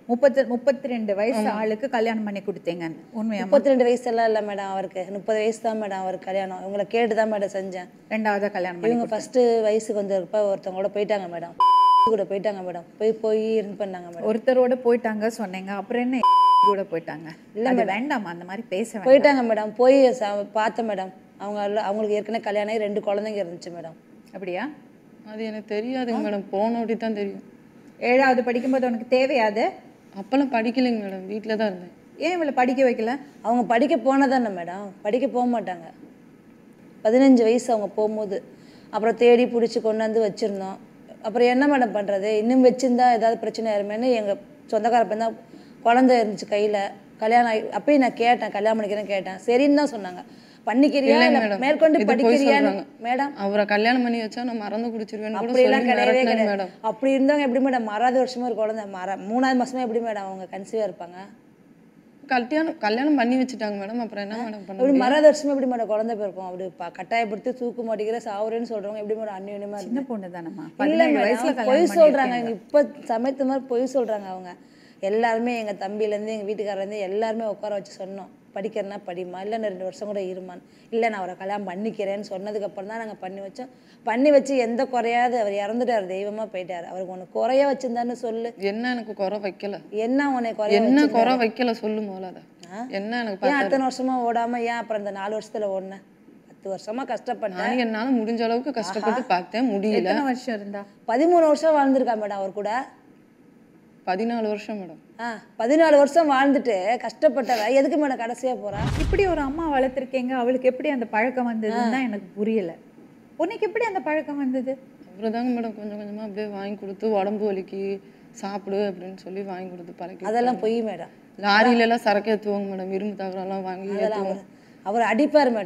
32 வயசு ஆளுக்கு கல்யாணம் பண்ணி கொடுத்தீங்க. உண்மையா? 32 வயசு எல்லாம் இல்லை மேடம். அவருக்கு 30 வயசு தான் மேடம் அவருக்கு கல்யாணம். இவங்களை கேட்டு தான் மேடம் செஞ்சேன். 2ஆவது கல்யாணம். இவங்க ஃபர்ஸ்ட் வயசுக்கு வந்திருப்ப ஒருத்தவங்களோட போயிட்டாங்க மேடம். கூட போயிட்டாங்க மேடம். போய் இருந்து பண்ணாங்க மேடம். ஒருத்தரோட போயிட்டாங்க சொன்னீங்க, அப்புறம் என்ன கூட போயிட்டாங்க? இல்ல அது வேண்டாம், அந்த மாதிரி பேச வேண்டாம். போயிட்டாங்க மேடம். போய் பார்த்தேன் மேடம். அவங்களுக்கு ஏற்கனவே கல்யாணம் ஆகி 2 குழந்தைங்க இருந்துச்சு மேடம். அப்படியா? அது எனக்கு தெரியாதுங்க மேடம். போன அப்படி தான் தெரியும். 7ஆவது படிக்கும்போது உனக்கு தேவையாது? அப்பெல்லாம் படிக்கலைங்க மேடம், வீட்டில் தான் இருந்தேன். ஏன் இவளை படிக்க வைக்கல? அவங்க படிக்க போனதானே மேடம். படிக்க போக மாட்டாங்க. 15 வயசு அவங்க போகும்போது அப்புறம் தேடி பிடிச்சி கொண்டு வந்து வச்சுருந்தோம். அப்புறம் என்ன மேடம் பண்ணுறது? இன்னும் வச்சுருந்தா ஏதாவது பிரச்சனை ஆயிருமேன்னு எங்கள் சொந்தக்கார பையன் தான் குழந்தை இருந்துச்சு கையில். கல்யாணம் ஆகி அப்பயும் நான் கேட்டேன், கல்யாணம் பண்ணிக்கிறேன்னு கேட்டேன். சரின்னு தான் சொன்னாங்க. பண்ணிக்கிறியா மேற்கொண்டு படிக்கிறியான்னு மேடம். அவரை கல்யாணம் பண்ணி வச்சா நான் மறந்து குடிச்சிருவேன். அப்படியெல்லாம் கிடையவே கிடையாது. அப்படி இருந்தவங்க எப்படி மேடம் 6வது வருஷமா ஒரு குழந்தை 3வது மாசமா எப்படி மேடம் அவங்க கன்சீவா இருப்பாங்க? கல்யாணம் பண்ணி வச்சுட்டாங்க மேடம். அப்புறம் என்ன மேடம் பண்ண? அப்படி 6வது வருஷமா எப்படி மேடம் குழந்தை பிறக்கும்? அப்படி கட்டாயப்படுத்தி தூக்கு மாட்டிக்கிற சாவுறேன்னு சொல்றவங்க எப்படி மேடம் அந்நியமா சின்ன பொண்ணு தானம்மா. இல்ல மேடம், பொய் சொல்றாங்க. இப்ப சமயத்து மாதிரி பொய் சொல்றாங்க அவங்க எல்லாருமே. எங்க தம்பியிலேருந்து எங்க வீட்டுக்காரர்லேருந்து எல்லாருமே உட்கார வச்சு சொன்னோம், படிக்கிறேன்னா படிமா, இல்லைன்னா 2 வருஷம் கூட இருமான்னு. இல்லை நான் அவரை கல்யாணம் பண்ணிக்கிறேன்னு சொன்னதுக்கு அப்புறம் தான் நாங்கள் பண்ணி வச்சோம். பண்ணி வச்சு எந்த குறையாது. அவர் இறந்துட்டார், தெய்வமா போயிட்டார். அவருக்கு உனக்கு குறைய வச்சிருந்தான்னு சொல்லு. என்ன எனக்கு குறை வைக்கல? என்ன உனக்கு குறைய என்ன குறை வைக்கல சொல்லு முதல்ல. என்ன எனக்கு ஏன் அத்தனை வருஷமா ஓடாம ஏன் அப்புறம் இந்த 4 வருஷத்துல ஓடுன? 10 வருஷமா கஷ்டப்பட்டேன். என்னால முடிஞ்ச அளவுக்கு கஷ்டப்பட்டு பார்த்தேன், முடியல. எத்தனை வருஷம் இருந்தா? 13 வருஷம் வாழ்ந்துருக்கா மேடம் அவர் கூட. 14 வருஷம் மேடம். 14 வருஷம் வாழ்ந்துட்டு கஷ்டப்பட்டவ எதுக்கு மேடம் கடைசியா போறா? இப்படி ஒரு அம்மா வளர்த்துருக்கீங்க, அவளுக்கு எப்படி அந்த பழக்கம் வந்ததுன்னு தான் எனக்கு புரியல. உனக்கு எப்படி அந்த பழக்கம் வந்தது? அவ்வளோதாங்க மேடம். கொஞ்சம் கொஞ்சமா அப்படியே வாங்கி கொடுத்து உடம்பு வலிக்கு சாப்பிடு அப்படின்னு சொல்லி வாங்கி கொடுத்து பழக்கி. அதெல்லாம் பொய் மேடம். லாரியில எல்லாம் சரக்கு ஏற்றுவாங்க மேடம். இரும்பு தகரெல்லாம் வாங்கி ஏற்றுவோம். அவர் அடிப்பார் மேடம்.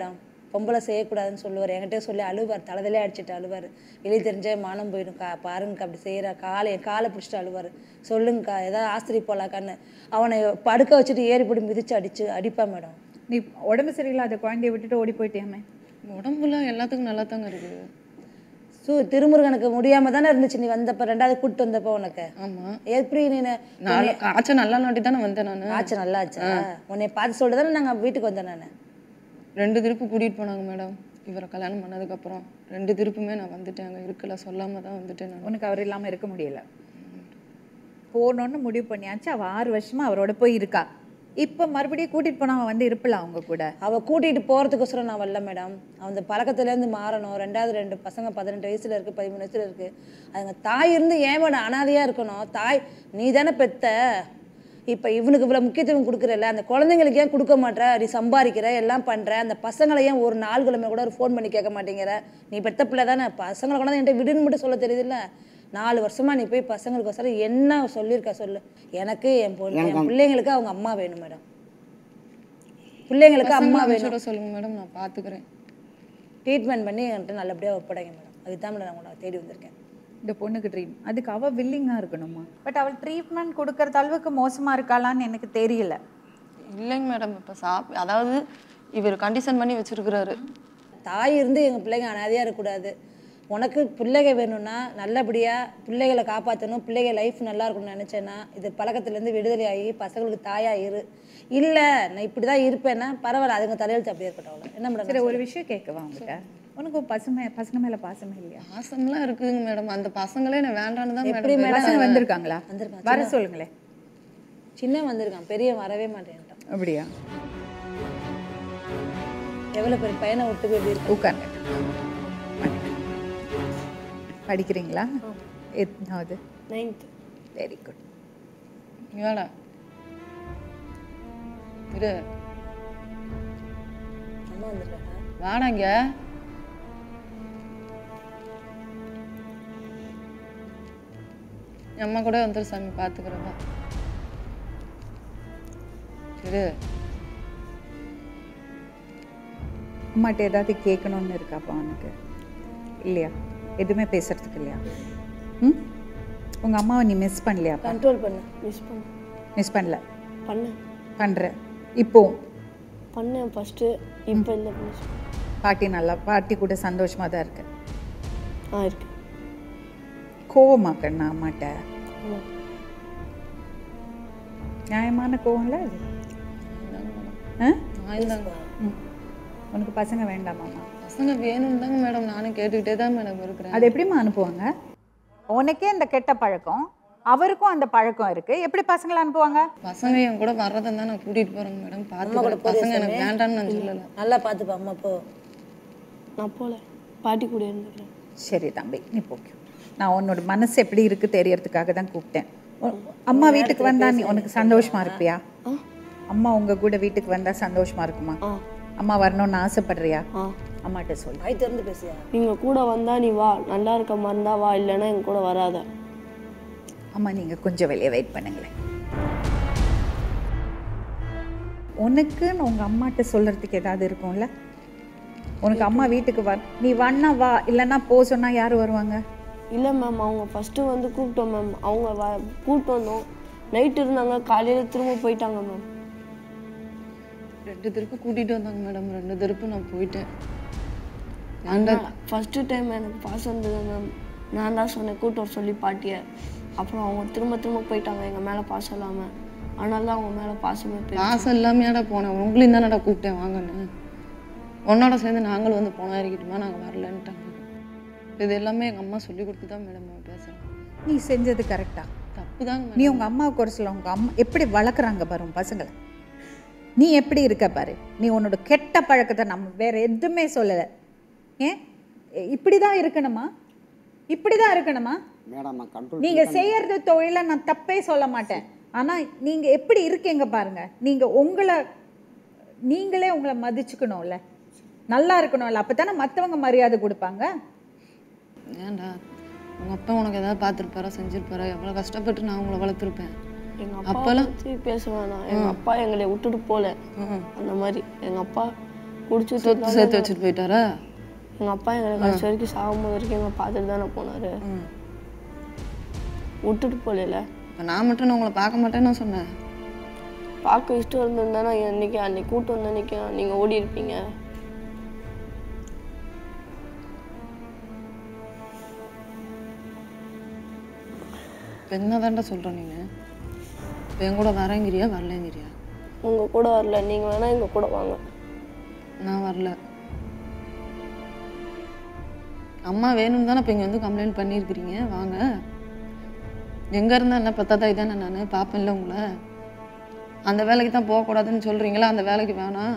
பொம்பளை செய்யக்கூடாதுன்னு சொல்லுவார். என்கிட்ட சொல்லி அழுவார், தலைதலே அடிச்சுட்டு அழுவார். வெளியே தெரிஞ்சே மானம் போயிடும் பாருங்கக்கா அப்படி செய்கிறா, என் காலை பிடிச்சிட்டு அழுவார். சொல்லுங்கக்கா ஏதாவது ஆஸ்திரி போகலாக்கான்னு அவனை படுக்க வச்சுட்டு ஏறி போட்டு மிதிச்சு அடிப்பான் மேடம். நீ உடம்பு சரியில்லாத குழந்தைய விட்டுட்டு ஓடி போயிட்டியாமே? உடம்புல எல்லாத்துக்கும் நல்லா தாங்க இருக்குது. திருமுருகனுக்கு முடியாம தானே இருந்துச்சு நீ வந்தப்ப, 2வது கூட்டு வந்தப்ப உனக்கு. ஆமா. எப்படி நீ காய்ச்சல் நல்லா நாட்டி தானே வந்தேன் நான். காய்ச்சல் நல்லா ஆச்சா? உன்னை பார்த்து சொல்லிட்டு தானே நாங்கள் வீட்டுக்கு வந்தேன். நான் 2 திருப்பு கூட்டிகிட்டு போனாங்க மேடம். இவரை கல்யாணம் பண்ணதுக்கப்புறம் 2 திருப்புமே நான் வந்துட்டேன். அங்கே இருக்கல, சொல்லாமல் தான் வந்துட்டேன் நான். உனக்கு அவர் இல்லாமல் இருக்க முடியல. போகணுன்னு முடிவு பண்ணியாச்சு. அவள் 6 வருஷமா அவரோட போய் இருக்கா. இப்போ மறுபடியும் கூட்டிகிட்டு போனால் அவன் வந்து இருப்பலாம் அவங்க கூட. அவள் கூட்டிகிட்டு போகிறதுக்கோசரம் நான் வரல மேடம். அந்த பழக்கத்துலேருந்து மாறணும். 2 பசங்க 18 வயசில் இருக்குது, 13 வயசில் இருக்குது. அதுங்க தாய் இருந்து ஏன் மேடம் அனாதையாக இருக்கணும்? தாய் நீ தானே பெத்த. இப்போ இவனுக்கு இவ்வளோ முக்கியத்துவம் கொடுக்குறல, அந்த குழந்தைங்களுக்கு ஏன் கொடுக்க மாட்டேற? நீ சம்பாதிக்கிற, எல்லாம் பண்ணுற, அந்த பசங்களை ஏன் ஒரு நாள் கிழமை கூட ஒரு ஃபோன் பண்ணி கேட்க மாட்டேங்கிற? நீ பெத்த பிள்ளை தானே, பசங்களை கொண்டாந்து என்கிட்ட விடுன்னு மட்டும் சொல்ல தெரியுதுல்ல. 4 வருஷமா நீ போய் பசங்களுக்கு என்ன சொல்லியிருக்கா சொல்லு. எனக்கு என் பிள்ளைங்களுக்கு அவங்க அம்மா வேணும் மேடம். பிள்ளைங்களுக்கு அம்மா வேணும். சொல்லுங்க மேடம், நான் பார்த்துக்கிறேன். ட்ரீட்மெண்ட் பண்ணி என்கிட்ட நல்லபடியாக ஒப்படைங்க மேடம். அதுதான் மேடம் நான் உங்களை தேடி வந்திருக்கேன். இந்த பொண்ணுக்கு அதுக்கு அவள் வில்லிங்காக இருக்கணுமா? பட் அவள் ட்ரீட்மெண்ட் கொடுக்கறது அளவுக்கு மோசமாக இருக்காளான்னு எனக்கு தெரியல. இல்லைங்க மேடம், இப்போ அதாவது இவர் கண்டிஷன் பண்ணி வச்சிருக்கிறாரு. தாய் இருந்து எங்கள் பிள்ளைங்க அனாதையாக இருக்கக்கூடாது. உனக்கு பிள்ளைங்க வேணும்னா நல்லபடியாக பிள்ளைகளை காப்பாற்றணும், பிள்ளைங்க லைஃப் நல்லா இருக்கணும்னு நினச்சேன்னா இது பழக்கத்துலேருந்து விடுதலை ஆகி பசங்களுக்கு தாயாக இரு. இல்லை நான் இப்படி தான் இருப்பேன்னா பரவாயில்ல, அதுங்க தலையெழுத்து அப்படியே இருக்கட்டும். அவ்வளோ என்ன மேடம்? சரி, ஒரு விஷயம் கேட்கவா உங்கள்கிட்ட? உனக்கு பசங்க மேலே பாசமே இல்லையா? பாசம்லாம் இருக்குதுங்க மேடம். அந்த பசங்களே நான் வேண்டான்னு தான் எப்படி மேடம். பசங்க வந்திருக்காங்களா? வந்திருக்காங்க. வர சொல்லுங்களேன். சின்ன வந்திருக்கான், பெரிய வரவே மாட்டேன்ட்டான். அப்படியா? எவ்வளோ பெரிய பையனை விட்டு போய் எப்படி இருக்கு? உட்காருங்க. படிக்கிறீங்களா? எத்தனாவது? 9th. Very good. வேடா இரு, அம்மா வந்திருக்காங்க. வாடாங்க. அம்மா கூட வந்துரு சாமி, பார்த்துக்கிறவா. சரி, அம்மாட்ட ஏதாவது கேட்கணும்னு இருக்காப்பா உனக்கு? இல்லையா? எதுவுமே பேசுறதுக்கு இல்லையா? உங்கள் அம்மாவை நீ மிஸ் பண்ணலையாப்பா? கண்ட்ரோல் பண்ணு. மிஸ் பண்ணல? பண்ணுற இப்போ பண்ணேன் ஃபஸ்ட்டு. இப்போ இல்லை. பாட்டி கூட சந்தோஷமாக தான் இருக்கு. இருக்கு. கோவமாக்கண்ணா அம்மாட்ட? நியாயமான கோவம்ல அது? உனக்கு பசங்க வேண்டாமாம்மா? பசங்க வேணும்னு தாங்க மேடம் நானும் கேட்டுக்கிட்டே தான் மேடம் இருக்கிறேன். அது எப்படிமா அனுப்புவாங்க? உனக்கே இந்த கெட்ட பழக்கம், அவருக்கும் அந்த பழக்கம் இருக்கு, எப்படி பசங்களை அனுப்புவாங்க? பசங்க என் கூட வர்றதுன்னு தான் நான் கூட்டிட்டு போறேன் மேடம். பார்த்து பசங்க எனக்கு வேண்டாம்னு நான் சொல்லலை. நல்லா பார்த்துப்பா அம்மா. போ. நான் போல, பாட்டி கூட இருந்துக்கிறேன். சரி தம்பி, நீ போக்கு. நான் உன்னோட மனசு எப்படி இருக்கு தெரியறதுக்காக தான் கூப்பிட்டேன். அம்மா வீட்டுக்கு வந்தா நீ உனக்கு சந்தோஷமா இருப்பியா? அம்மா உங்க கூட வீட்டுக்கு வந்தா சந்தோஷமா இருக்குமா? அம்மா வரணும்னு ஆசைப்படுறியா? அம்மாட்ட சொல்லு. வாய் திறந்து பேசியா? நீங்க கூட வந்தா நீ வா, நல்லா இருக்க மாதிரி இருந்தா வா, இல்லைன்னா எங்க கூட வராத. அம்மா நீங்க கொஞ்சம் வெளியே வெயிட் பண்ணுங்களேன். உனக்குன்னு உங்க அம்மாட்ட சொல்றதுக்கு ஏதாவது இருக்கும்ல? உனக்கு அம்மா வீட்டுக்கு வா, நீ வண்ணா வா, இல்லைன்னா போ சொன்னா யாரு வருவாங்க? இல்லை மேம், அவங்க ஃபஸ்ட்டு வந்து கூப்பிட்டோம் மேம். அவங்க கூப்பிட்டு வந்தோம், நைட்டு இருந்தாங்க, காலையில் திரும்ப போயிட்டாங்க மேம். 2 திருப்பு கூட்டிகிட்டு வந்தாங்க மேடம். 2 திருப்பு நான் போயிட்டேன். ஃபஸ்ட்டு டைம் எனக்கு பாசம் இருந்தது மேம். நான் தான் சொன்னேன் கூட்டு வர சொல்லி பாட்டியை. அப்புறம் அவங்க திரும்ப போயிட்டாங்க எங்கள் மேலே பாசம் இல்லாமல். அதனால தான் அவங்க மேலே பாசமே பாசம் இல்லாமையாடா போனேன். உங்களையும் தானடா கூப்பிட்டேன் வாங்கன்னு. உன்னோட சேர்ந்து நாங்களும் வந்து போனா இருக்கட்டுமா, நாங்கள் வரலன்ட்டாங்க. இது எல்லாமே எங்கள் அம்மா சொல்லி கொடுத்து தான் மேடம் நான் பேசுகிறேன். நீ செஞ்சது கரெக்டா? தப்பு தாங்க. நீ உங்கள் அம்மாவுக்கு ஒரு சொல்ல, உங்கள் அம்மா எப்படி வளர்க்குறாங்க பாரு பசங்களை. நீ எப்படி இருக்க பாரு. நீ உன்னோட கெட்ட பழக்கத்தை நம்ம வேற எதுவுமே சொல்லலை. ஏன் இப்படி தான் இருக்கணுமா? இப்படி தான் இருக்கணுமா? நீங்கள் செய்யறது தொழிலை நான் தப்பே சொல்ல மாட்டேன். ஆனால் நீங்கள் எப்படி இருக்கீங்க பாருங்க. நீங்கள் நீங்களே உங்களை மதிச்சுக்கணும்ல, நல்லா இருக்கணும்ல, அப்போ தானே மற்றவங்க மரியாதை கொடுப்பாங்க. ஏன்டா உங்கள் அப்பா உனக்கு ஏதாவது பார்த்துருப்பாரா, செஞ்சுருப்பாரா? எவ்வளோ கஷ்டப்பட்டு நான் உங்களை வளர்த்துருப்பேன். எங்கள் அப்பா பேச வேணாம். எங்கள் அப்பா எங்களை விட்டுட்டு போகல. அந்த மாதிரி எங்கள் அப்பா குடிச்சு சொத்து சேர்த்து வச்சுட்டு போயிட்டாரா? எங்கள் அப்பா எங்களை கடைசி வரைக்கும் சாகும்போது வரைக்கும் எங்களை பார்த்துட்டு தானே போனார். விட்டுட்டு போகல. இப்போ நான் மட்டும் உங்களை பார்க்க மாட்டேன்னு சொன்னேன். பார்க்க இஷ்டம் இருந்திருந்தானே அன்னைக்கு கூட்டு வந்த அன்னைக்கு நீங்கள் ஓடி இருப்பீங்க. இப்போ என்னதான்டா சொல்கிறேன் நீங்கள்? இப்போ என் கூட வரேங்கிறியா வரலங்கிறியா? உங்கள் கூட வரல, நீங்கள் வேணால் எங்கள் கூட வாங்க. நான் வரல. அம்மா வேணும்னு தானே இப்போ இங்கே வந்து கம்ப்ளைண்ட் பண்ணியிருக்கிறீங்க. வாங்க. எங்கே இருந்தால் என்ன பத்தாதா இதானே நான் பார்ப்பேன்ல உங்களை. அந்த வேலைக்கு தான் போகக்கூடாதுன்னு சொல்கிறீங்களா? அந்த வேலைக்கு வேணாம்.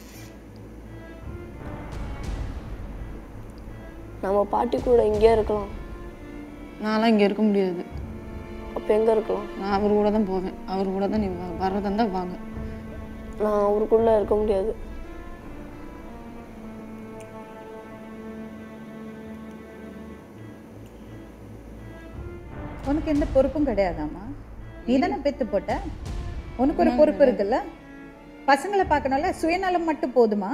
நம்ம பாட்டி கூட இங்கேயே இருக்கலாம். நான்லாம் இங்கே இருக்க முடியாது. அப்போ எங்கே இருக்கலாம்? நான் அவர் கூட தான் போவேன். அவர் கூட தான் நீ வர்றதா இருந்தால் வாங்க. நான் அவருக்குள்ளே இருக்க முடியாது. உனக்கு எந்த பொறுப்பும் கிடையாதாம்மா? நீ தானே பெத்து போட்ட. உனக்கு ஒரு பொறுப்பு இருக்குல்ல. பசங்களை பார்க்கணும்ல. சுயநலம் மட்டும் போதுமா?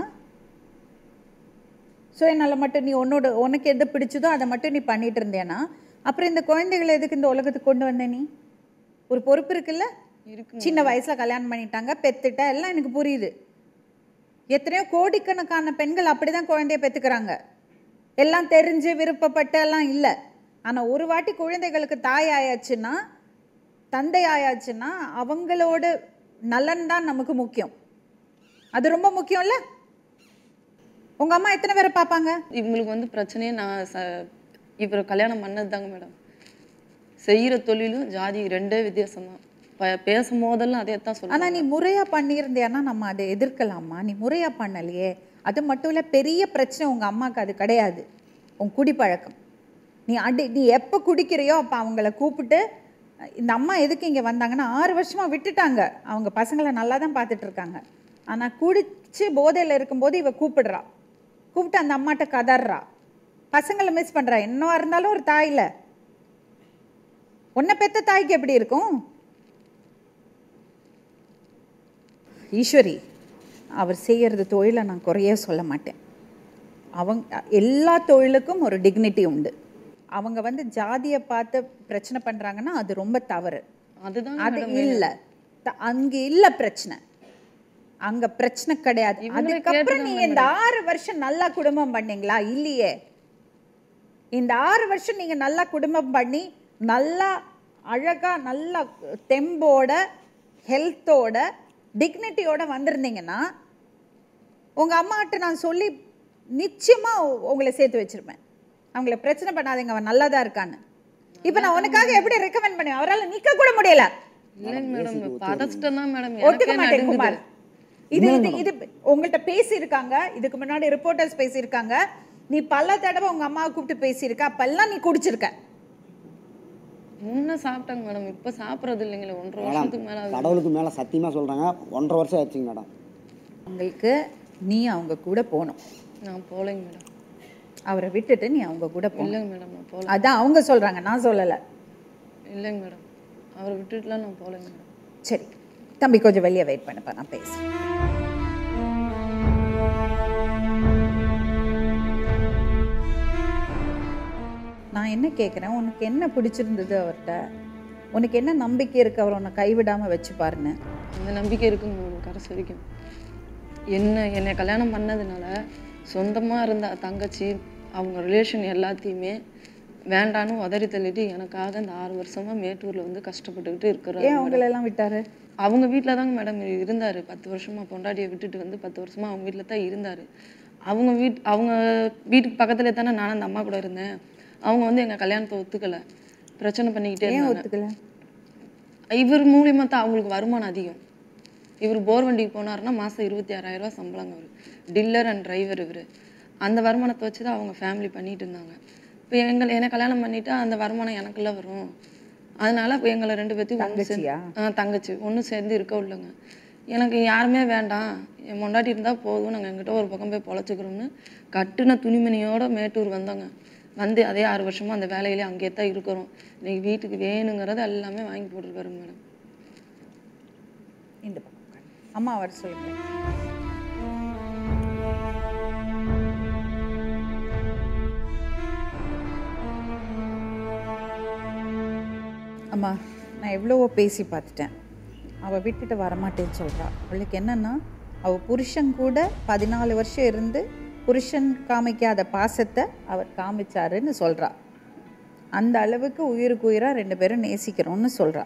சுயநலம் மட்டும் நீ உனக்கு எது பிடிச்சதோ அதை மட்டும் நீ பண்ணிட்டு இருந்தேன்னா அப்புறம் இந்த குழந்தைகளை எதுக்கு இந்த உலகத்துக்கு கொண்டு வந்த நீ? ஒரு பொறுப்பு இருக்குல்ல. சின்ன வயசுல கல்யாணம் பண்ணிட்டாங்க, பெத்துட்ட, எல்லாம் எனக்கு புரியுது. எத்தனையோ கோடிக்கணக்கான பெண்கள் அப்படிதான் குழந்தைய பெத்துக்கிறாங்க. எல்லாம் தெரிஞ்சு விருப்பப்பட்டு எல்லாம் இல்லை. ஆனால் ஒரு வாட்டி குழந்தைகளுக்கு தாய் ஆயாச்சுன்னா, தந்தை ஆயாச்சுன்னா அவங்களோட நலன் தான் நமக்கு முக்கியம். அது ரொம்ப முக்கியம் இல்லை? உங்க அம்மா எத்தனை பேரை பார்ப்பாங்க? இவங்களுக்கு வந்து பிரச்சனையே நான் இவரை கல்யாணம் பண்ணது தாங்க மேடம். செய்கிற தொழிலும் ஜாதி ரெண்டே வித்தியாசம்தான். பேசும் போதெல்லாம் அதே தான் சொல்லுவேன். ஆனால் நீ முறையாக பண்ணியிருந்தியான்னா நம்ம அதை எதிர்க்கலாமா? நீ முறையாக பண்ணலையே. அது மட்டும் இல்லை, பெரிய பிரச்சனை உங்கள் அம்மாவுக்கு அது கிடையாது. உன் குடிப்பழக்கம். நீ எப்போ குடிக்கிறையோ அப்போ அவங்கள கூப்பிட்டு, இந்த அம்மா எதுக்கு இங்கே வந்தாங்கன்னா 6 வருஷமாக விட்டுட்டாங்க. அவங்க பசங்களை நல்லா தான் பார்த்துட்டு இருக்காங்க. ஆனால் குடிச்சு போதையில் இருக்கும்போது இவ கூப்பிட்டு அந்த அம்மாட்ட கதறா. பசங்களை மிஸ் பண்ணுறா. என்னவா இருந்தாலும் ஒரு தாயில். உன்னை பெத்த தாய்க்கு எப்படி இருக்கும்? ஈஸ்வரி, அவர் செய்யறது தொழிலை நான் குறைய சொல்ல மாட்டேன். எல்லா தொழிலுக்கும் ஒரு டிக்னிட்டி உண்டு. அவங்க வந்து ஜாதியை பார்த்து பிரச்சனை பண்றாங்கன்னா அது ரொம்ப தவறு. அதுதான் அது இல்லை. அங்க இல்லை பிரச்சனை. அங்க பிரச்சனை கிடையாது. அதுக்கப்புறம் நீ இந்த 6 வருஷம் நல்லா குடும்பம் பண்ணீங்களா? இல்லையே. இந்த 6 வருஷம் நீங்க நல்லா குடும்பம் பண்ணி நல்லா அழகா நல்லா தெம்போட ஹெல்த்தோட டிக்னிட்டியோட வந்திருந்தீங்கன்னா உங்க அம்மாட்ட நான் சொல்லி நிச்சயமா உங்களை சேர்த்து வச்சிருப்பேன். அவங்கள பிரச்சனை பண்ணாதீங்க, அவன் நல்லா தான் இருக்கான்னு. இப்போ நான் உனக்காக எப்படி ரெக்கமெண்ட் பண்ணுவேன்? அவரால் நிக்க கூட முடியல. இல்லைங்க மேடம், பதஷ்டம் தான் மேடம். ஒத்துக்க மாட்டேன் குமார். இது உங்கள்கிட்ட பேசியிருக்காங்க, இதுக்கு முன்னாடி ரிப்போர்ட்டர்ஸ் பேசியிருக்காங்க. நீ பல தடவை உங்க அம்மாவை கூப்பிட்டு பேசியிருக்க. அப்பெல்லாம் நீ குடிச்சிருக்க. முன்ன சாப்பிட்டாங்க மேடம், இப்போ சாப்பிட்றது இல்லைங்களே. 1.5 வருஷத்துக்கு மேலே. கடவுளுக்கு மேலே சத்தியமாக சொல்கிறாங்க, 1.5 வருஷம் ஆச்சுங்க மேடம். உங்களுக்கு நீ அவங்க கூட போகணும். நான் போகலைங்க மேடம். அவரை விட்டுட்டு நீ அவங்க கூட போகணும். இல்லைங்க மேடம், நான் போகல. அதான் அவங்க சொல்கிறாங்க, நான் சொல்லலை. இல்லைங்க மேடம், அவரை விட்டுட்டுலாம் நான் போகலைங்க மேடம். சரி தம்பி, கொஞ்சம் வெளியே வெயிட் பண்ணப்பா, நான் பேசுகிறேன். நான் என்ன கேட்குறேன், உனக்கு என்ன பிடிச்சிருந்தது அவர்கிட்ட? உனக்கு என்ன நம்பிக்கை இருக்குது அவர் உன்னை கைவிடாமல் வச்சுப்பாருன்னு? அந்த நம்பிக்கை இருக்குங்க மேடம் கடைசி வரைக்கும். என்னை கல்யாணம் பண்ணதுனால சொந்தமாக இருந்த தங்கச்சி அவங்க ரிலேஷன் எல்லாத்தையுமே வேண்டான்னு உதறி தள்ளிட்டு எனக்காக இந்த 6 வருஷமாக மேட்டூரில் வந்து கஷ்டப்பட்டுக்கிட்டு இருக்கிறாரு. ஏன் அவங்களெல்லாம் விட்டாரு? அவங்க வீட்டில் தாங்க மேடம் இருந்தார். 10 வருஷமாக பொண்டாட்டியை விட்டுட்டு வந்து 10 வருஷமாக அவங்க வீட்டில் தான் இருந்தார். அவங்க வீட்டுக்கு பக்கத்துல தானே நானும் அந்த அம்மா கூட இருந்தேன். அவங்க வந்து எங்கள் கல்யாணத்தை ஒத்துக்கலை, பிரச்சனை பண்ணிக்கிட்டே இருந்தாங்க. இவர் மூலியமாக தான் அவங்களுக்கு வருமானம் அதிகம். இவர் போர் வண்டிக்கு போனாருன்னா மாதம் 26,000 ரூபா சம்பளங்க. அவர் டில்லர் அண்ட் டிரைவர். இவர் அந்த வருமானத்தை வச்சு தான் அவங்க ஃபேமிலி பண்ணிட்டு இருந்தாங்க. இப்போ என்னை கல்யாணம் பண்ணிவிட்டு அந்த வருமானம் எனக்குள்ள வரும். அதனால இப்போ எங்களை 2 பேர்த்தையும் தங்கச்சி ஒன்று சேர்ந்து இருக்க உள்ளங்க. எனக்கு யாருமே வேண்டாம், என் பொண்டாட்டி இருந்தால் போதும், நாங்கள் எங்கிட்ட ஒரு பக்கம் போய் பொழைச்சிக்கிறோம்னு கட்டுன துணிமணியோட மேட்டூர் வந்தோங்க. வந்து அதே 6 வருஷமாக அந்த வேலையிலே அங்கேயே தான் இருக்கிறோம். இன்னைக்கு வீட்டுக்கு வேணுங்கிறத எல்லாமே வாங்கி போட்டுருக்காரு மேடம். இந்த பக்கம் அம்மா வர சொல்லுங்க. அம்மா நான் எவ்வளவோ பேசி பார்த்துட்டேன். அவள் விட்டுட்டு வரமாட்டேன்னு சொல்கிறா. அவளுக்கு என்னென்னா அவள் புருஷன் கூட 14 வருஷம் இருந்து புருஷன் காமிக்காத பாசத்தை அவர் காமிச்சாருன்னு சொல்கிறா. அந்த அளவுக்கு உயிருக்கு உயிராக 2 பேரும் நேசிக்கிறோன்னு சொல்கிறா.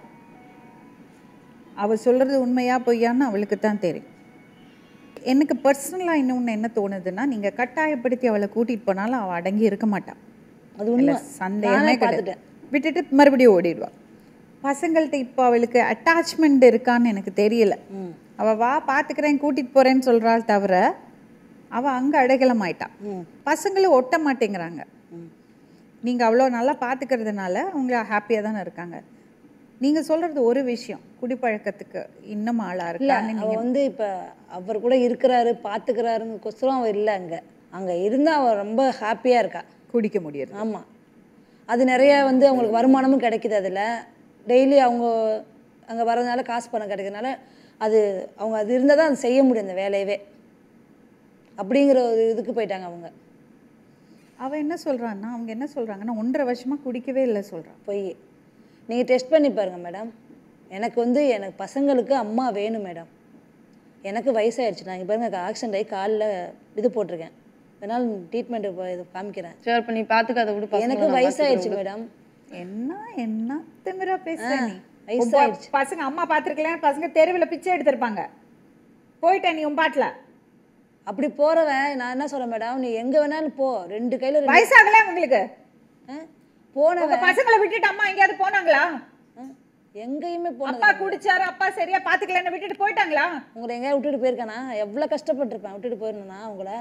அவள் சொல்கிறது உண்மையா பொய்யான்னு அவளுக்கு தான் தெரியும். எனக்கு பர்சனலாக இன்னொன்று என்ன தோணுதுன்னா, நீங்கள் கட்டாயப்படுத்தி அவளை கூட்டிகிட்டு போனாலும் அவள் அடங்கி இருக்க மாட்டாள். அது உண்மை. சந்தேகமே கிடையாது. விட்டுட்டு மறுபடியும் ஓடிடுவாள். பசங்கள்கிட்ட இப்போ அவளுக்கு அட்டாச்மெண்ட் இருக்கான்னு எனக்கு தெரியல. அவள் வா பார்த்துக்கிறேன் கூட்டிகிட்டு போகிறேன்னு சொல்கிறாள் தவிர அவள் அங்கே அடைக்கலம் ஆயிட்டான். பசங்களும் ஒட்ட மாட்டேங்கிறாங்க. நீங்கள் அவ்வளோ நல்லா பார்த்துக்கிறதுனால அவங்க ஹாப்பியாக தானே இருக்காங்க. நீங்கள் சொல்கிறது ஒரு விஷயம், குடிப்பழக்கத்துக்கு இன்னும் ஆளாக இருக்கான்னு. அவள் வந்து இப்போ அவர் கூட இருக்கிறாரு பார்த்துக்கிறாருங்கொசரம் அவள் இல்லை. அங்கே இருந்தால் அவள் ரொம்ப ஹாப்பியாக இருக்கா. குடிக்க முடியாது. ஆமாம், அது நிறைய வந்து அவங்களுக்கு வருமானமும் கிடைக்குது. அதில் டெய்லி அவங்க அங்கே வரதுனால காசு பணம் கிடைக்கிறதுனால அது அவங்க அது இருந்தால் தான் அது செய்ய முடியும் அந்த வேலையவே. அப்படிங்கிற ஒரு இதுக்கு போயிட்டாங்க அவங்க. அவள் என்ன சொல்கிறான்னா, அவங்க என்ன சொல்கிறாங்கன்னா 1.5 வருஷமாக குடிக்கவே இல்லை சொல்கிறான். போய் நீங்கள் டெஸ்ட் பண்ணி பாருங்கள் மேடம். எனக்கு வந்து எனக்கு பசங்களுக்கு அம்மா வேணும் மேடம். எனக்கு வயசாகிடுச்சு. நான் இங்கே பாருங்கள் ஆக்சிடென்ட் ஆகி காலில் இது போட்டிருக்கேன். அதனால் ட்ரீட்மெண்ட் இது காமிக்கிறேன். சரி பண்ணி பார்த்துக்க. அதை விட எனக்கு வயசாகிடுச்சு மேடம். என்ன திமிரா பேசுற நீ? வயசாகிடுச்சு. பசங்க அம்மா பார்த்துருக்கலாம், பசங்க தெருவில் பிச்சை எடுத்திருப்பாங்க. போயிட்டேன் நீ உன் பாட்டில். அப்படி போகிறவன் நான் என்ன சொல்கிறேன் மேடம், நீ எங்கே வேணாலும் போ. 2 கையில் வயசாகல உங்களுக்கு? போனவன் பசங்களை விட்டுட்டு அம்மா எங்கேயாவது போனாங்களா? எங்கேயுமே போன. அப்பா குடிச்சாரு, அப்பா சரியா பாத்துக்கலன்னு விட்டுட்டு போயிட்டாங்களா? உங்களை எங்கேயா விட்டுட்டு போயிருக்கானா? எவ்வளோ கஷ்டப்பட்டிருப்பேன். விட்டுட்டு போயிருந்தேனா உங்களை?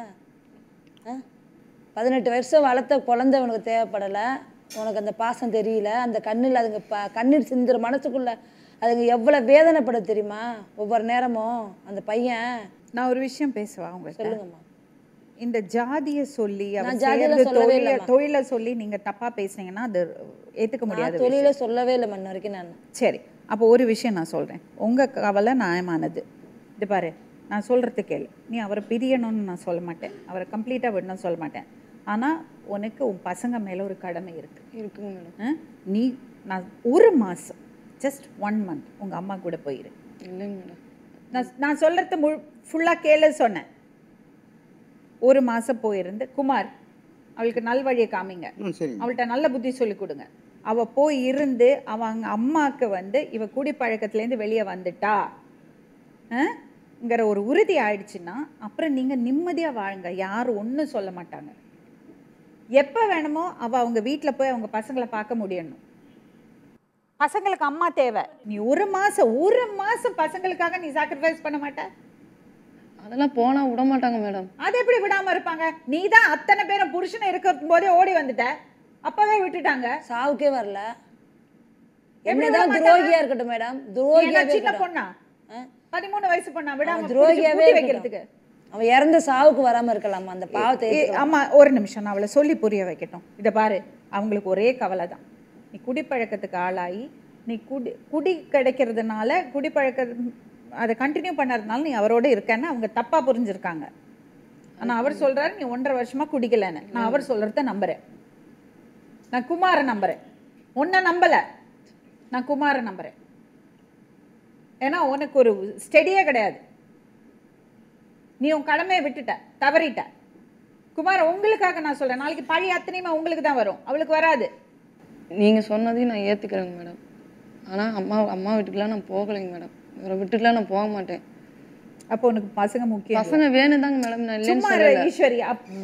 18 வருஷம் வளர்த்த குழந்தை உனக்கு தேவைப்படலை. உனக்கு அந்த பாசம் தெரியல. அந்த கண்ணில் அதுங்க கண்ணீர் சிந்துற மனசுக்குள்ள அதுங்க எவ்வளோ வேதனைப்பட தெரியுமா ஒவ்வொரு நேரமும் அந்த பையன். நான் ஒரு விஷயம் பேசுவா அவங்க. சொல்லுங்கம்மா. இந்த ஜாதியை சொல்லி தொழிலை சொல்லி நீங்க தப்பா பேசுனீங்கன்னா அது ஏத்துக்க முடியாது. தொழில சொல்லவே இல்லை மண் வரைக்கும் நான். சரி, அப்போ ஒரு விஷயம் நான் சொல்றேன். உங்க கவலை நியாயமானது. இது பாரு, நான் சொல்றது கேளு. நீ அவரை பிரியணும்னு நான் சொல்ல மாட்டேன், அவரை கம்ப்ளீட்டா விடணும்னு சொல்ல மாட்டேன். ஆனா உனக்கு உன் பசங்க மேல ஒரு கடமை இருக்குங்க மேடம். நீ நான் 1 மாசம் ஜஸ்ட் 1 month உங்க அம்மா கூட போயிரு. இல்லைங்க மேடம், நான் சொல்றது ஃபுல்லா கேளு சொன்னேன். 1 மாசம் போயிருந்து குமார் அவளுக்கு நல்வழியை காமிங்க. அவள்கிட்ட நல்ல புத்தி சொல்லி கொடுங்க. அவ போய் இருந்து அவங்க அம்மாவுக்கு வந்து இவ குடி பழக்கத்துலேருந்து வெளியே வந்துட்டா ங்கிற ஒரு உறுதி ஆயிடுச்சுன்னா அப்புறம் நீங்க நிம்மதியா வாழுங்க. யாரும் ஒன்றும் சொல்ல மாட்டாங்க. எப்ப வேணுமோ அவங்க வீட்டில் போய் அவங்க பசங்களை பார்க்க முடியணும். பசங்களுக்கு அம்மா தேவை. நீ 1 மாசம் பசங்களுக்காக நீ சாக்ரிஃபைஸ் பண்ண மாட்ட? அதெல்லாம் போனா விட மாட்டாங்க மேடம். அது எப்படி விடாம இருப்பாங்க? நீ தான் அத்தனை பேரும் புருஷனை இருக்கும் போதே ஓடி வந்துட்ட. அப்பவே விட்டுட்டாங்க. சாவுக்கே வரல. என்னதான் துரோகியா இருக்கட்டும் மேடம். துரோகியா சின்ன பொண்ணா 13 வயசு பொண்ணா விடாம துரோகியாவே வைக்கிறதுக்கு? அவன் இறந்த சாவுக்கு வராம இருக்கலாமா அந்த பாவத்தை? ஆமா, ஒரு நிமிஷம் நான் அவளை சொல்லி புரிய வைக்கட்டும். இதை பாரு, அவங்களுக்கு ஒரே கவலை தான். நீ குடிப்பழக்கத்துக்கு ஆளாகி நீ குடி கிடைக்கிறதுனால குடிப்பழக்க அதை கண்டினியூ பண்ணறதுனால நீ அவரோட இருக்கேன்னு அவங்க தப்பா புரிஞ்சிருக்காங்க. ஆனா அவர் சொல்றாரு நீ 1.5 வருஷமா குடிக்கலன்னு. நான் அவர் சொல்றத நம்புறேன். நான் குமாரை நம்புறேன். உன்னை நம்பல, நான் குமாரை நம்புறேன். ஏன்னா உனக்கு ஒரு ஸ்டெடியே கிடையாது. நீ உன் கடமையை விட்டுட்ட, தவறிட்ட. குமார் உங்களுக்காக நான் சொல்றேன், நாளைக்கு பழி அத்தனையுமே உங்களுக்கு தான் வரும், அவளுக்கு வராது. நீங்க சொன்னதையும் நான் ஏத்துக்கிறேங்க மேடம். ஆனா அம்மா வீட்டுக்குலாம் நான் போகலைங்க மேடம். வேற வீட்டுக்குலாம் நான் போக மாட்டேன். அப்போ உனக்கு பசங்க முக்கியம். பசங்க வேணும் தாங்க மேடம். நான் சும்மா ஈஸ்வரி,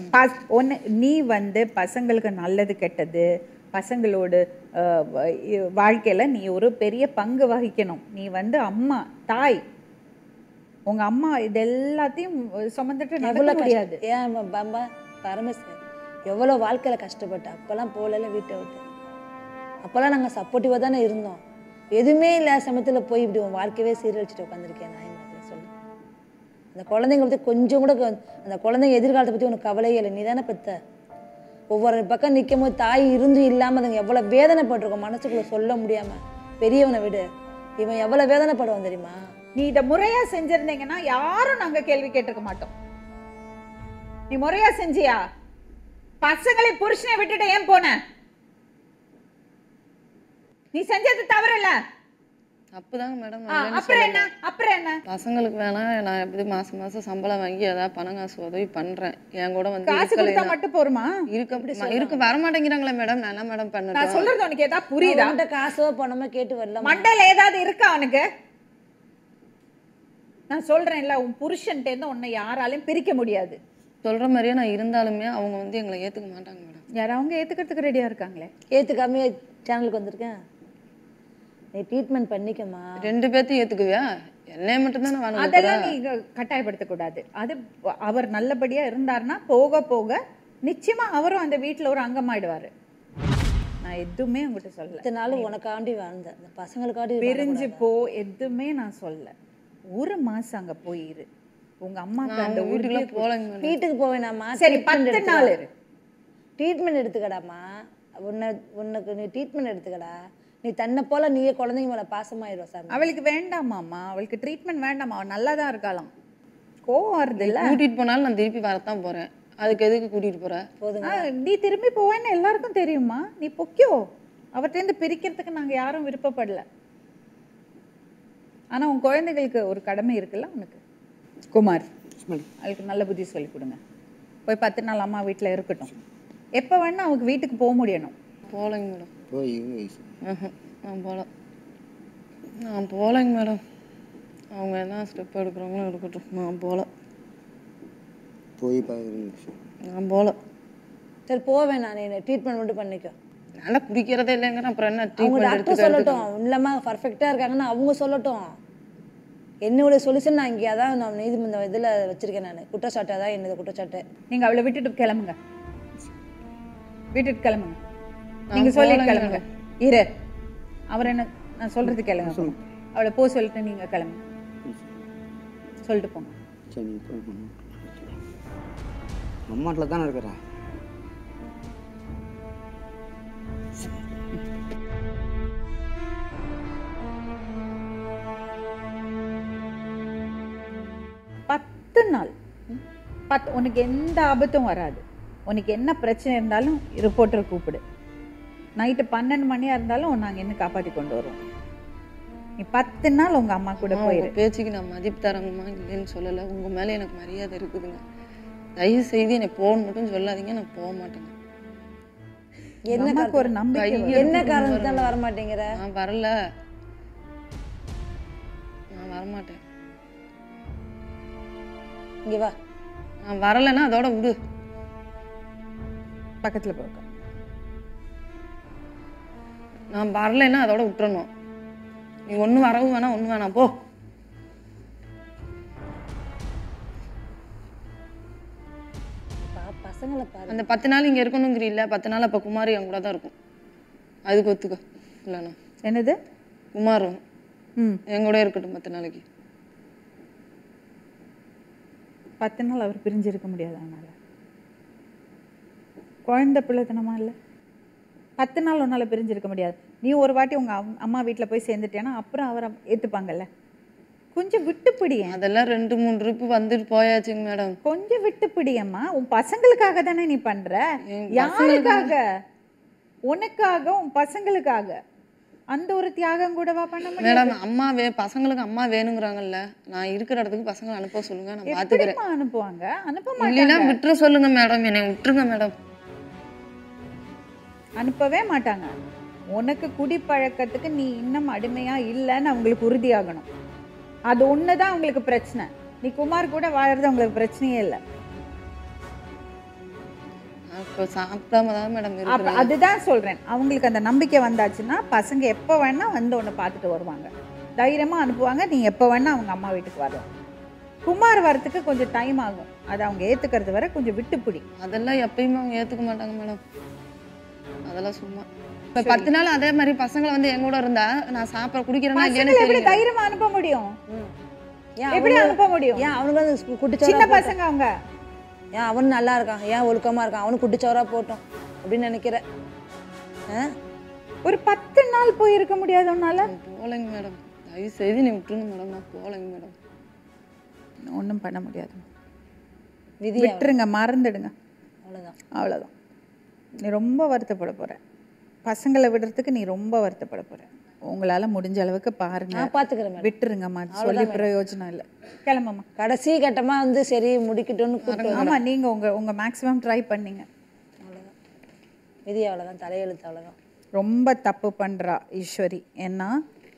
நீ வந்து பசங்களுக்கு நல்லது கெட்டது பசங்களோட வாழ்க்கையில நீ ஒரு பெரிய பங்கு வகிக்கணும். நீ வந்து அம்மா தாய், உங்க அம்மா இது எல்லாத்தையும் சுமந்துட்டு நடக்க முடியாது. ஏன் பாம்பா பரமேஸ்வரன் எவ்வளோ வாழ்க்கையில கஷ்டப்பட்ட. அப்பெல்லாம் போகல வீட்டை விட்டு. அப்பெல்லாம் நாங்கள் சப்போர்ட்டிவாக தானே இருந்தோம். எதுவுமே இல்லாத சமயத்தில் போய் இப்படி உன் வாழ்க்கையவே சீரழிச்சிட்டு உட்காந்துருக்கேன். நான் என்ன சொல்லு, அந்த குழந்தைங்க பற்றி கொஞ்சம் கூட அந்த குழந்தைங்க எதிர்காலத்தை பற்றி உனக்கு கவலையே இல்லை. நீ தானே பெத்த. ஒவ்வொரு பக்கம் நிற்கும் போது தாய் இருந்து இல்லாமல் அதுங்க எவ்வளோ வேதனைப்பட்டிருக்கோம் மனசுக்குள்ள சொல்ல முடியாமல். பெரியவனை விடு, இவன் எவ்வளோ வேதனைப்படுவான் தெரியுமா? நீ இதை முறையா செஞ்சிருந்தீங்கன்னா யாரும் நாங்க கேள்வி கேட்டிருக்க மாட்டோம். நீ முறையா செஞ்சியா? பசங்களை புருஷனை விட்டுட்டு ஏன் போன? நீ செஞ்சது தவறல. தப்புதாங்க மேடம். அப்புறம் என்ன பசங்களுக்கு வேணா நான் எப்படி மாசம் மாசம் சம்பளம் வாங்கி ஏதாவது பணம் காசு உதவி பண்றேன். என் கூட வந்து காசு கொடுத்தா மட்டும் போருமா? இருக்க வர மாட்டேங்கிறாங்களே மேடம். நான் என்ன மேடம் நான் பண்ணேன்? சொல்றது உனக்கு ஏதாவது புரியுதா? அவன்கிட்ட காசோ பணமோ கேட்டு வரல. மண்டையில ஏதாவது இருக்கா அவனுக்கு? நான் சொல்றேன்ல, உன் புருஷன்ட்ட இருந்து உன்னை யாராலையும் பிரிக்க முடியாது. சொல்ற மாதிரியே நான் இருந்தாலுமே அவங்க வந்து எங்களை ஏத்துக்க மாட்டாங்க மேடம். யார் அவங்க ஏத்துக்கிறதுக்கு ரெடியா இருக்காங்களே? ஏத்துக்காமே சேனலுக்கு வந்திருக்கேன். நீ ட்ரீட்மெண்ட் பண்ணிக்கமா. 2 பேர்த்தையும் ஏத்துக்குவியா? என்னைய மட்டும் தானே வேணும். அதெல்லாம் நீங்க கட்டாயப்படுத்த கூடாது. அது அவர் நல்லபடியா இருந்தாருன்னா போக போக நிச்சயமா அவரும் அந்த வீட்டுல ஒரு அங்கமாயிடுவாரு. நான் எதுவுமே உங்ககிட்ட சொல்லல. இத்தனை நாள் உனக்காண்டி வாழ்ந்தேன், இந்த பசங்களுக்காண்டி பிரிஞ்சு போ எதுவுமே நான் சொல்லல. 1 மாசம் அங்க போயிரு. உங்க அம்மாக்கு அந்த வீட்டுக்குள்ள போலங்க மேடம். வீட்டுக்கு போவேனாமா? சரி 10 நாள் இரு. ட்ரீட்மெண்ட் எடுத்துக்கடாமா. உனக்கு நீ ட்ரீட்மெண்ட் எடுத்துக்கடா. நீ தன்னை போல நீயே குழந்தைங்க மேல பாசமாயிடுவா சார். அவளுக்கு வேண்டாமாம்மா, அவளுக்கு ட்ரீட்மெண்ட் வேண்டாமா. அவள் நல்லா தான் இருக்காளாம். கோவம் வருது இல்ல? கூட்டிட்டு போனாலும் நான் திருப்பி வரத்தான் போறேன். அதுக்கு எதுக்கு கூட்டிட்டு போற? நீ திரும்பி போவேன்னு எல்லாருக்கும் தெரியுமா. நீ பொக்கியோ. அவர்கிட்ட பிரிக்கிறதுக்கு நாங்க யாரும் விருப்பப்படல. ஆனா உன் குழந்தைகளுக்கு ஒரு கடமை இருக்குல்ல உனக்கு. குமார், அவளுக்கு நல்ல புத்தி சொல்லி கொடுங்க. போய் 10 நாள் அம்மா வீட்டுல இருக்கட்டும். எப்ப வேணா அவங்க வீட்டுக்கு போக முடியணும். போலங்க மேடம். போய் நான் போலங்க மேடம். அவங்க என்ன ஸ்டெப் எடுக்கிறாங்களோ எடுக்கட்டும். நான் போல. போய் பார்க்குறேன். நான் போல. சரி போவேன். நான் ட்ரீட்மெண்ட் மட்டும் பண்ணிக்கோ. நல்லா குடிக்கிறதே இல்லைங்கிற அப்புறம் என்ன அவங்க ட்ரீட்மெண்ட் டாக்டர் சொல்லட்டும். இல்லம்மா பர்ஃபெக்டா இருக்காங்கன்னா அவங்க சொல்லட்டும். என்னோட சொல்யூஷன் நான் இங்கே அதான் நான் நீதிமன்ற இதில் வச்சிருக்கேன். நான் குற்றச்சாட்டு அதான் என்னது குற்றச்சாட்டு. நீங்க அவளை விட்டுட்டு கிளம்புங்க. வீட்டுக்கு கிளம்புங்க. நீங்க சொல்லிட்டு கிளம்புங்க. இரு, அவர் என்ன நான் சொல்றது கேளுங்க. அவளை போ சொல்லிட்டு நீங்க கிளம்புங்க. சொல்லிட்டு போங்க. சரி அம்மாட்டில் தானே இருக்கிறா. நாள் உனக்கு எந்த ஆபத்தும் வராது. உனக்கு என்ன பிரச்சனை இருந்தாலும் ரிப்போர்ட்டர் கூப்பிடு. நைட்டு 12 மணியா இருந்தாலும் நாங்க என்ன காப்பாத்தி கொண்டு வருவோம். நீ 10 நாள் உங்க அம்மா கூட போயிரு. பேச்சுக்கு நான் மதிப்பு தரணுமா இல்லைன்னு சொல்லல. உங்க மேல எனக்கு மரியாதை இருக்குதுங்க. தயவு செய்து என்னை போன்னு மட்டும் சொல்லாதீங்க. நான் போக மாட்டேங்க. என்ன ஒரு நம்பிக்கை. என்ன காரணத்தால வர மாட்டேங்கிற? நான் வரல. நான் வரமாட்டேன். இங்க வா. நான் வரலன்னா அதோட விடு. பக்கத்துல போக. நான் வரலைன்னா அதோட விட்டுறணும். நீ ஒன்றும் வரவும் வேணாம், ஒன்றும் வேணாம், போ. பசங்களை பாரு. அந்த 10 நாள் இங்கே இருக்கணுங்கிறீல்ல, 10 நாள் அப்போ குமார் என் கூட தான் இருக்கும். அதுக்கு ஒத்துக்க. இல்லைண்ணா என்னது? குமாரும் என் கூட இருக்கட்டும் 10 நாளைக்கு. 10 நாள் அவர் பிரிஞ்சிருக்க முடியாது. அதனால குழந்தை பிள்ளைத்தனமா இல்லை. 10 நாள் உன்னால பிரிஞ்சிருக்க முடியாது. நீ ஒரு வாட்டி உங்க அம்மா வீட்டில் போய் சேர்ந்துட்டேன்னா அப்புறம் அவரை ஏற்றுப்பாங்கல்ல. கொஞ்சம் விட்டு பிடியேன். அதெல்லாம் 2-3 ட்ரிப்பு வந்துட்டு போயாச்சுங்க மேடம். கொஞ்சம் விட்டு பிடியம்மா. உன் பசங்களுக்காக தானே நீ பண்ற. யாருக்காக? உனக்காக, உன் பசங்களுக்காக. அந்த ஒரு தியாகம் கூடவா பண்ண முடியும் மேடம்? அம்மா பசங்களுக்கு அம்மா வேணுங்கிறாங்கல்ல. நான் இருக்கிற இடத்துக்கு பசங்களை அனுப்ப சொல்லுங்க, நான் பாத்துக்கிறேன். அனுப்புவாங்க. அனுப்ப இல்லைன்னா மாட்டாங்க. விட்டுற சொல்லுங்க மேடம். என்னை விட்டுருங்க மேடம். அனுப்பவே மாட்டாங்க. உனக்கு குடிப்பழக்கத்துக்கு நீ இன்னும் அடிமையா இல்லைன்னு அவங்களுக்கு உறுதியாகணும். அது ஒண்ணுதான் அவங்களுக்கு பிரச்சனை. நீ குமார் கூட வாழறது அவங்களுக்கு பிரச்சனையே இல்லை. இப்போ சாப்பிடாம தான் மேடம் இருக்கிறேன். அதுதான் சொல்றேன். அவங்களுக்கு அந்த நம்பிக்கை வந்தாச்சுன்னா பசங்க எப்போ வேணா வந்து உன்னை பார்த்துட்டு வருவாங்க. தைரியமா அனுப்புவாங்க. நீ எப்போ வேணா அவங்க அம்மா வீட்டுக்கு வரலாம். குமார் வரத்துக்கு கொஞ்சம் டைம் ஆகும். அதை அவங்க ஏத்துக்கிறது வரை கொஞ்சம் விட்டு பிடி. அதெல்லாம் எப்பயுமே அவங்க ஏத்துக்க மாட்டாங்க மேடம். அதெல்லாம் சும்மா. இப்போ 10 நாள் அதே மாதிரி பசங்களை வந்து என் கூட இருந்தா நான் சாப்பிட குடிக்கிறேன்னா எப்படி தைரியமா அனுப்ப முடியும்? எப்படி அனுப்ப முடியும்? ஏன் அவனுக்கு குட்டிச்சோரா சின்ன பசங்க அவங்க. ஏன் அவனு நல்லா இருக்கான், ஏன் ஒழுக்கமா இருக்கான், அவனு குட்டிச்சோரா போட்டோம் அப்படின்னு நினைக்கிற? ஒரு 10 நாள் போய் இருக்க முடியாது உன்னால? போலைங்க மேடம். தயவு செய்து நீ விட்டுருங்க மேடம். நான் போலைங்க மேடம். ஒன்றும் பண்ண முடியாது. விதி விட்டுருங்க, மறந்துடுங்க. அவ்வளோதான். அவ்வளோதான். நீ ரொம்ப வருத்தப்பட போற. பசங்களை விடுறதுக்கு நீ ரொம்ப வருத்தப்பட போற. உங்களால் முடிஞ்ச அளவுக்கு பாருங்க. நான் பார்த்துக்கிறேன் மேடம். விட்டுருங்கம்மா, அது சொல்லி பிரயோஜனம் இல்லை. கிளம்பம்மா. கடைசி கட்டமாக வந்து சரி முடிக்கட்டும்னு கூப்பிட்டு ஆமாம், நீங்கள் உங்கள் மேக்ஸிமம் ட்ரை பண்ணீங்க. அவ்வளோதான், விதி அவ்வளோதான், தலையெழுத்து அவ்வளோதான். ரொம்ப தப்பு பண்ணுறா ஈஸ்வரி. ஏன்னா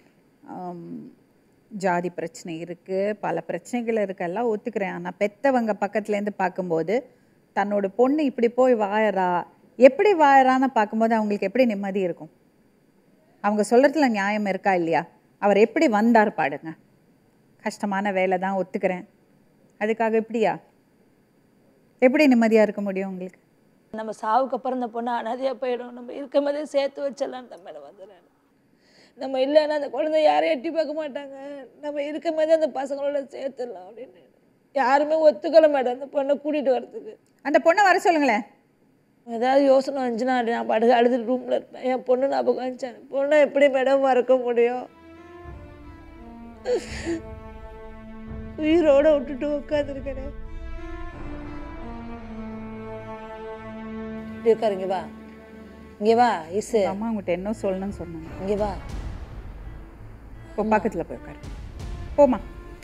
ஜாதி பிரச்சனை இருக்குது, பல பிரச்சனைகள் இருக்கு, எல்லாம் ஒத்துக்கிறேன். ஆனால் பெற்றவங்க பக்கத்துலேருந்து பார்க்கும்போது தன்னோட பொண்ணு இப்படி போய் வாழறா, எப்படி வாழறான்னு பார்க்கும்போது அவங்களுக்கு எப்படி நிம்மதி இருக்கும்? அவங்க சொல்கிறதுல நியாயம் இருக்கா இல்லையா? அவர் எப்படி வந்தார் பாடுங்க. கஷ்டமான வேலை தான், ஒத்துக்கிறேன். அதுக்காக இப்படியா? எப்படி நிம்மதியாக இருக்க முடியும் உங்களுக்கு? நம்ம சாவுக்கு அப்புறம் இந்த பொண்ணு அனாதையாக போயிடும், நம்ம இருக்கும் போதே சேர்த்து வச்சிடலான்னு தான் மேடம் வந்துடுறேன். நம்ம இல்லைன்னா அந்த குழந்தை யாரையும் எட்டி பார்க்க மாட்டாங்க, நம்ம இருக்கும் போதே அந்த பசங்களோட சேர்த்துடலாம் அப்படின்னு யாருமே ஒத்துக்கல மேடம் அந்த பொண்ணை கூட்டிகிட்டு வரதுக்கு. அந்த பொண்ணை வர சொல்லுங்களேன். ஏதாவது யோசனை வந்துச்சுன்னா நான் பாட்டுக்கு அழுதுட்டு ரூமில் இருப்பேன். என் பொண்ணு ஞாபகம் வந்துச்சேன். பொண்ணை எப்படி மேடம் மறக்க முடியும்? உயிரோட விட்டுட்டு உட்காந்துருக்கேன். இப்படி உட்காரு, இங்கே வா, இங்கே வா. இசு அம்மா உங்கள்கிட்ட என்ன சொல்லணும்னு சொன்னாங்க. இங்கே வா. இப்போ பக்கத்தில் போய் உட்காரு. போமா.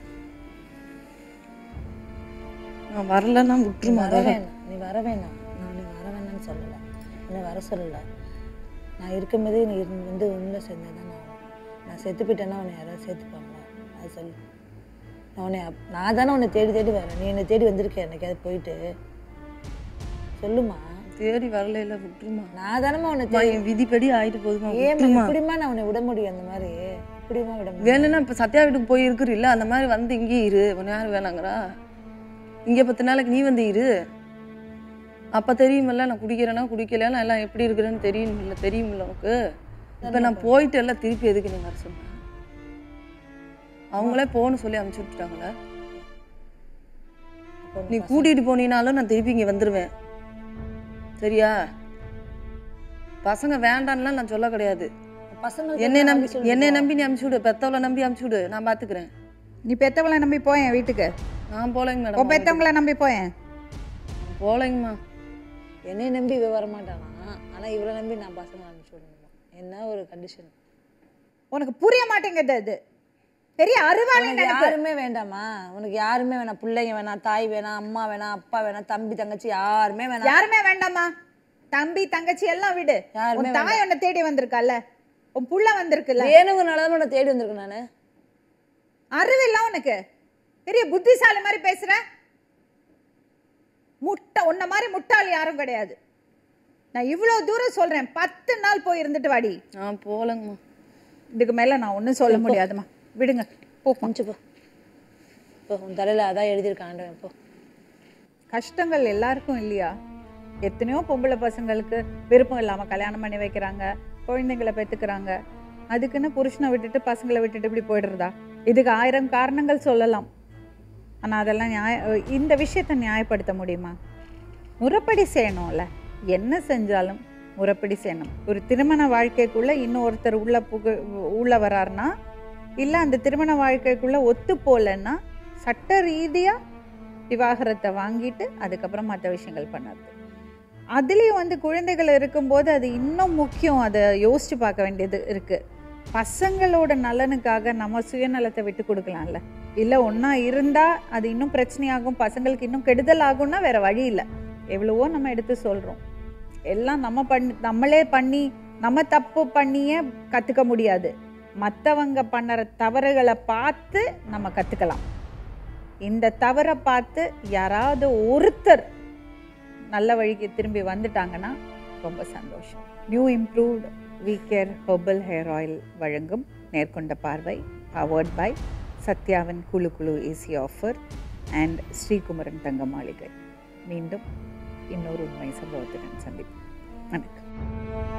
நான் வரலன்னா விட்டுருமா? வர வேணாம், நீ வர வேணாம். நான் நீ வர வேணாம்னு சொல்லலை, என்னை வர சொல்லலை. நான் இருக்கும்போதே நீ வந்து உள்ள சேர்ந்தது தான் நான் செத்து போயிட்டேன்னா உன்னை யாராவது சேர்த்துப்பாங்களா? அது சொல்லு. நான் தானே உன்னை தேடி தேடி வரேன், நீ என்னை தேடி வந்திருக்கேன் என்னைக்காவது போயிட்டு? சொல்லுமா. தேடி வரல, இல்லை விட்டுருமா? நான் தானேம்மா உன்னை என் விதிப்படி ஆயிட்டு போதுமா? எப்படிமா நான் உன்னை விட முடியும்? அந்த மாதிரி எப்படிமா விட முடியும்? வேணும்னா இப்போ சத்யா வீட்டுக்கு போய் இருக்கிறில்ல, அந்த மாதிரி வந்து இங்கே இரு. உன்னை யாரும் வேணாங்கிறா? இங்கே 10 நாளைக்கு நீ வந்து இரு. அப்போ தெரியுமில்ல நான் குடிக்கிறேன்னா குடிக்கலன்னா எல்லாம் எப்படி இருக்கிறேன்னு தெரியுமில்ல உனக்கு. இப்போ நான் போயிட்டு எல்லாம் திருப்பி எதுக்கு நீ வர சொன்ன? அவங்களே போன்னு சொல்லி அனுப்பிச்சு விட்டுட்டாங்களே. நீ கூட்டிகிட்டு போனீனாலும் நான் திருப்பி இங்கே வந்துடுவேன், சரியா? பசங்க வேண்டான்லாம் நான் சொல்ல கிடையாது. பசங்க என்னை நம்பி நீ அனுப்பிச்சு விடு, பெத்தவளை நம்பி அனுப்பிச்சு விடு, நான் பார்த்துக்கிறேன். நீ பெத்தவங்களை நம்பி போயேன் வீட்டுக்கு. நான் போலைங்க மேடம். பெத்தவங்களை நம்பி போயேன். போலைங்கம்மா. என்னை நம்பி இவ வர மாட்டானா, ஆனால் இவரை நம்பி நான் பசங்க அனுப்பிச்சு விடணுமா? என்ன ஒரு கண்டிஷன்? உனக்கு புரிய மாட்டேங்குது. அது பெரிய அருவாளி. யாருமே வேண்டாமா உனக்கு? யாருமே வேணாம், பிள்ளைங்க வேணாம், தாய் வேணாம், அம்மா வேணாம், அப்பா வேணாம், தம்பி தங்கச்சி யாருமே வேணாம். யாருமே வேண்டாமா? தம்பி தங்கச்சி எல்லாம் விடு. உன் தாய் உன்னை தேடி வந்திருக்கல்ல, உன் புள்ள வந்திருக்குல்ல. வேணுங்கனாலதான் உன்னை தேடி வந்திருக்கேன் நானு. அறிவில்ல உனக்கு? பெரிய புத்திசாலி மாதிரி பேசுற. உன்ன மாதிரி முட்டாள் யாரும் கிடையாது. நான் இவ்வளவு தூரம் சொல்றேன், 10 நாள் போய் இருந்துட்டு வாடி. நான் போலங்கம்மா. இதுக்கு மேல நான் ஒன்றும் சொல்ல முடியாதுமா, விடுங்க. போ கொஞ்சம் போ. இப்போ உன் தலையில அதான் எழுதியிருக்கான். போ. கஷ்டங்கள் எல்லாருக்கும் இல்லையா? எத்தனையோ பொம்பளை பசங்களுக்கு விருப்பம் இல்லாம கல்யாணம் பண்ணி வைக்கிறாங்க, குழந்தைங்களை பெற்றுக்கிறாங்க. அதுக்குன்னு புருஷனை விட்டுட்டு பசங்களை விட்டுட்டு இப்படி போயிடுறதா? இதுக்கு 1000 காரணங்கள் சொல்லலாம். ஆனால் அதெல்லாம் இந்த விஷயத்தை நியாயப்படுத்த முடியுமா? முறைப்படி செய்யணும்ல. என்ன செஞ்சாலும் முறைப்படி செய்யணும். ஒரு திருமண வாழ்க்கைக்குள்ளே இன்னும் ஒருத்தர் உள்ள வராருன்னா, இல்லை அந்த திருமண வாழ்க்கைக்குள்ளே ஒத்து போகலன்னா சட்ட ரீதியாக விவாகரத்தை வாங்கிட்டு அதுக்கப்புறம் மற்ற விஷயங்கள் பண்ணாது. அதுலேயும் வந்து குழந்தைகள் இருக்கும்போது அது இன்னும் முக்கியம். அதை யோசித்து பார்க்க வேண்டியது இருக்குது. பசங்களோட நலனுக்காக நம்ம சுயநலத்தை விட்டு கொடுக்கலாம்ல. இல்லை ஒன்றா இருந்தால் அது இன்னும் பிரச்சனையாகும், பசங்களுக்கு இன்னும் கெடுதல் ஆகும்னா வேறு வழி இல்லை. எவ்வளவோ நம்ம எடுத்து சொல்கிறோம். எல்லாம் நம்மளே பண்ணி நம்ம தப்பு பண்ணியே கற்றுக்க முடியாது. மற்றவங்க பண்ணுற தவறுகளை பார்த்து நம்ம கற்றுக்கலாம். இந்த தவறை பார்த்து யாராவது ஒருத்தர் நல்ல வழிக்கு திரும்பி வந்துட்டாங்கன்னா ரொம்ப சந்தோஷம். New improved V care herbal hair oil வழங்கும் நேர்கொண்ட பார்வை, பவர்ட் பை சத்யாவின் குழு ஏசி ஆஃபர் அண்ட் ஸ்ரீகுமரன் தங்க மாளிகை. மீண்டும் இன்னொரு உண்மை சம்பவத்துடன் சந்திப்போம். வணக்கம்.